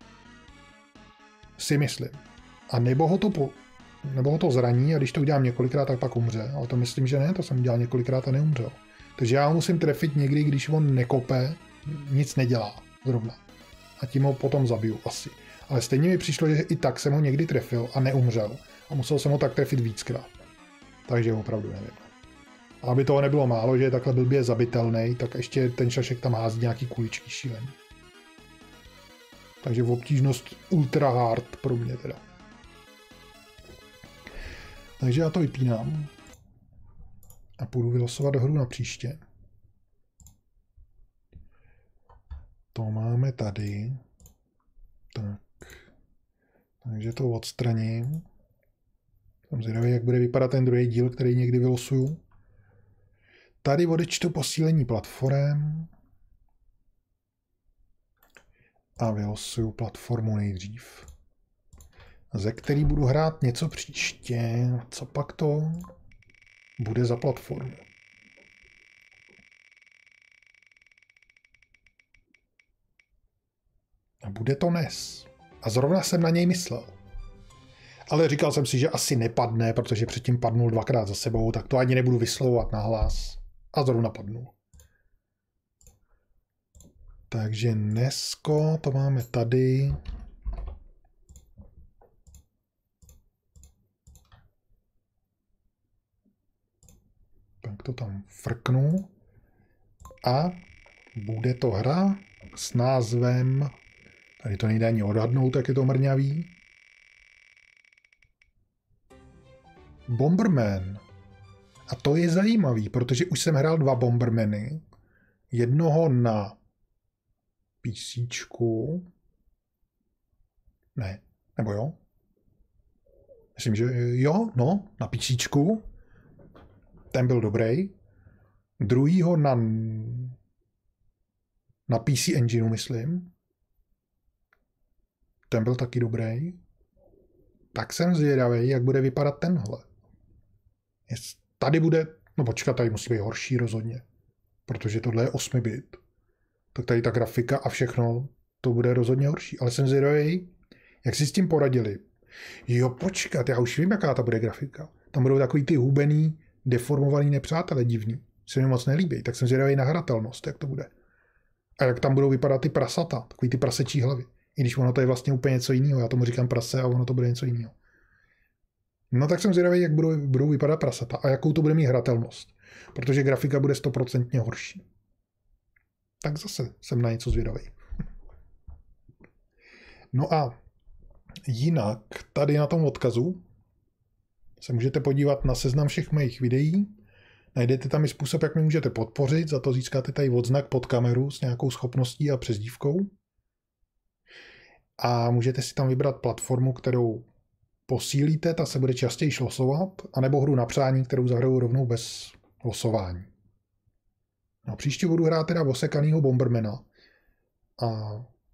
Si myslím. A nebo ho to zraní a když to udělám několikrát, tak pak umře. Ale to myslím, že ne, to jsem udělal několikrát a neumřel. Takže já ho musím trefit někdy, když on nekope, nic nedělá zrovna. A tím ho potom zabiju asi. Ale stejně mi přišlo, že i tak jsem ho někdy trefil a neumřel. A musel jsem ho tak trefit víckrát. Takže opravdu nevím. A aby toho nebylo málo, že je takhle blbě zabitelný, tak ještě ten šašek tam hází nějaký kuličky šílený. Takže obtížnost ultra hard pro mě teda. Takže já to vypínám. A půjdu vylosovat hru na příště. To máme tady. Tak. Takže to odstraním. Jsem zvědavý, jak bude vypadat ten druhý díl, který někdy vylosuju. Tady odečtu posílení platform. A vylosuju platformu nejdřív. Ze který budu hrát něco příště. Co pak to bude za platformu? A bude to NES. A zrovna jsem na něj myslel. Ale říkal jsem si, že asi nepadne, protože předtím padnul dvakrát za sebou, tak to ani nebudu vyslovovat nahlas. A zrovna padnul. Takže NESko, to máme tady. Tak to tam frknu. A Bude to hra s názvem, tady to nejde ani odhadnout, jak je to mrňavý, Bomberman. A to je zajímavý, protože už jsem hrál 2 Bombermany. Jednoho na PCčku. Ne, nebo jo? Myslím, že jo, no, na PCčku. Ten byl dobrý. Druhýho na PC Engineu, myslím. Ten byl taky dobrý. Tak jsem zvědavý, jak bude vypadat tenhle. Tady bude, no počkat, tady musí být horší rozhodně. Protože tohle je 8-bit. Tak tady ta grafika a všechno, to bude rozhodně horší. Ale jsem zvědavý, jak si s tím poradili. Jo, počkat, já už vím, jaká ta bude grafika. Tam budou takový ty hubený, deformovaný nepřátelé divný. Se mi moc nelíbí, tak jsem zvědavý na hratelnost, jak to bude. A jak tam budou vypadat ty prasata, takový ty prasečí hlavy. I když ono to je vlastně úplně něco jiného, já tomu říkám prase a ono to bude něco jiného. No tak jsem zvědavý, jak budou vypadat prasata a jakou to bude mít hratelnost. Protože grafika bude 100% horší. Tak zase jsem na něco zvědavý. No a jinak tady na tom odkazu se můžete podívat na seznam všech mých videí. Najdete tam i způsob, jak mi můžete podpořit, za to získáte tady odznak pod kameru s nějakou schopností a přezdívkou. A můžete si tam vybrat platformu, kterou posílíte, ta se bude častěji losovat, anebo hru na přání, kterou zahraju rovnou bez losování. No, příště budu hrát teda osekanýho Bombermana. A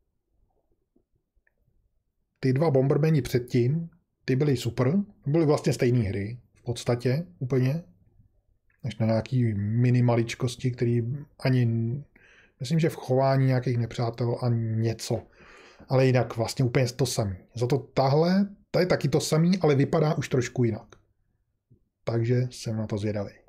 ty 2 Bombermani předtím, ty byly super, byly vlastně stejné hry, v podstatě úplně, než na nějaký minimaličkosti, který ani, myslím, že v chování nějakých nepřátel a něco, ale jinak vlastně úplně to samý. Za to tahle, ta je taky to samý, ale vypadá už trošku jinak. Takže jsem na to zvědavý.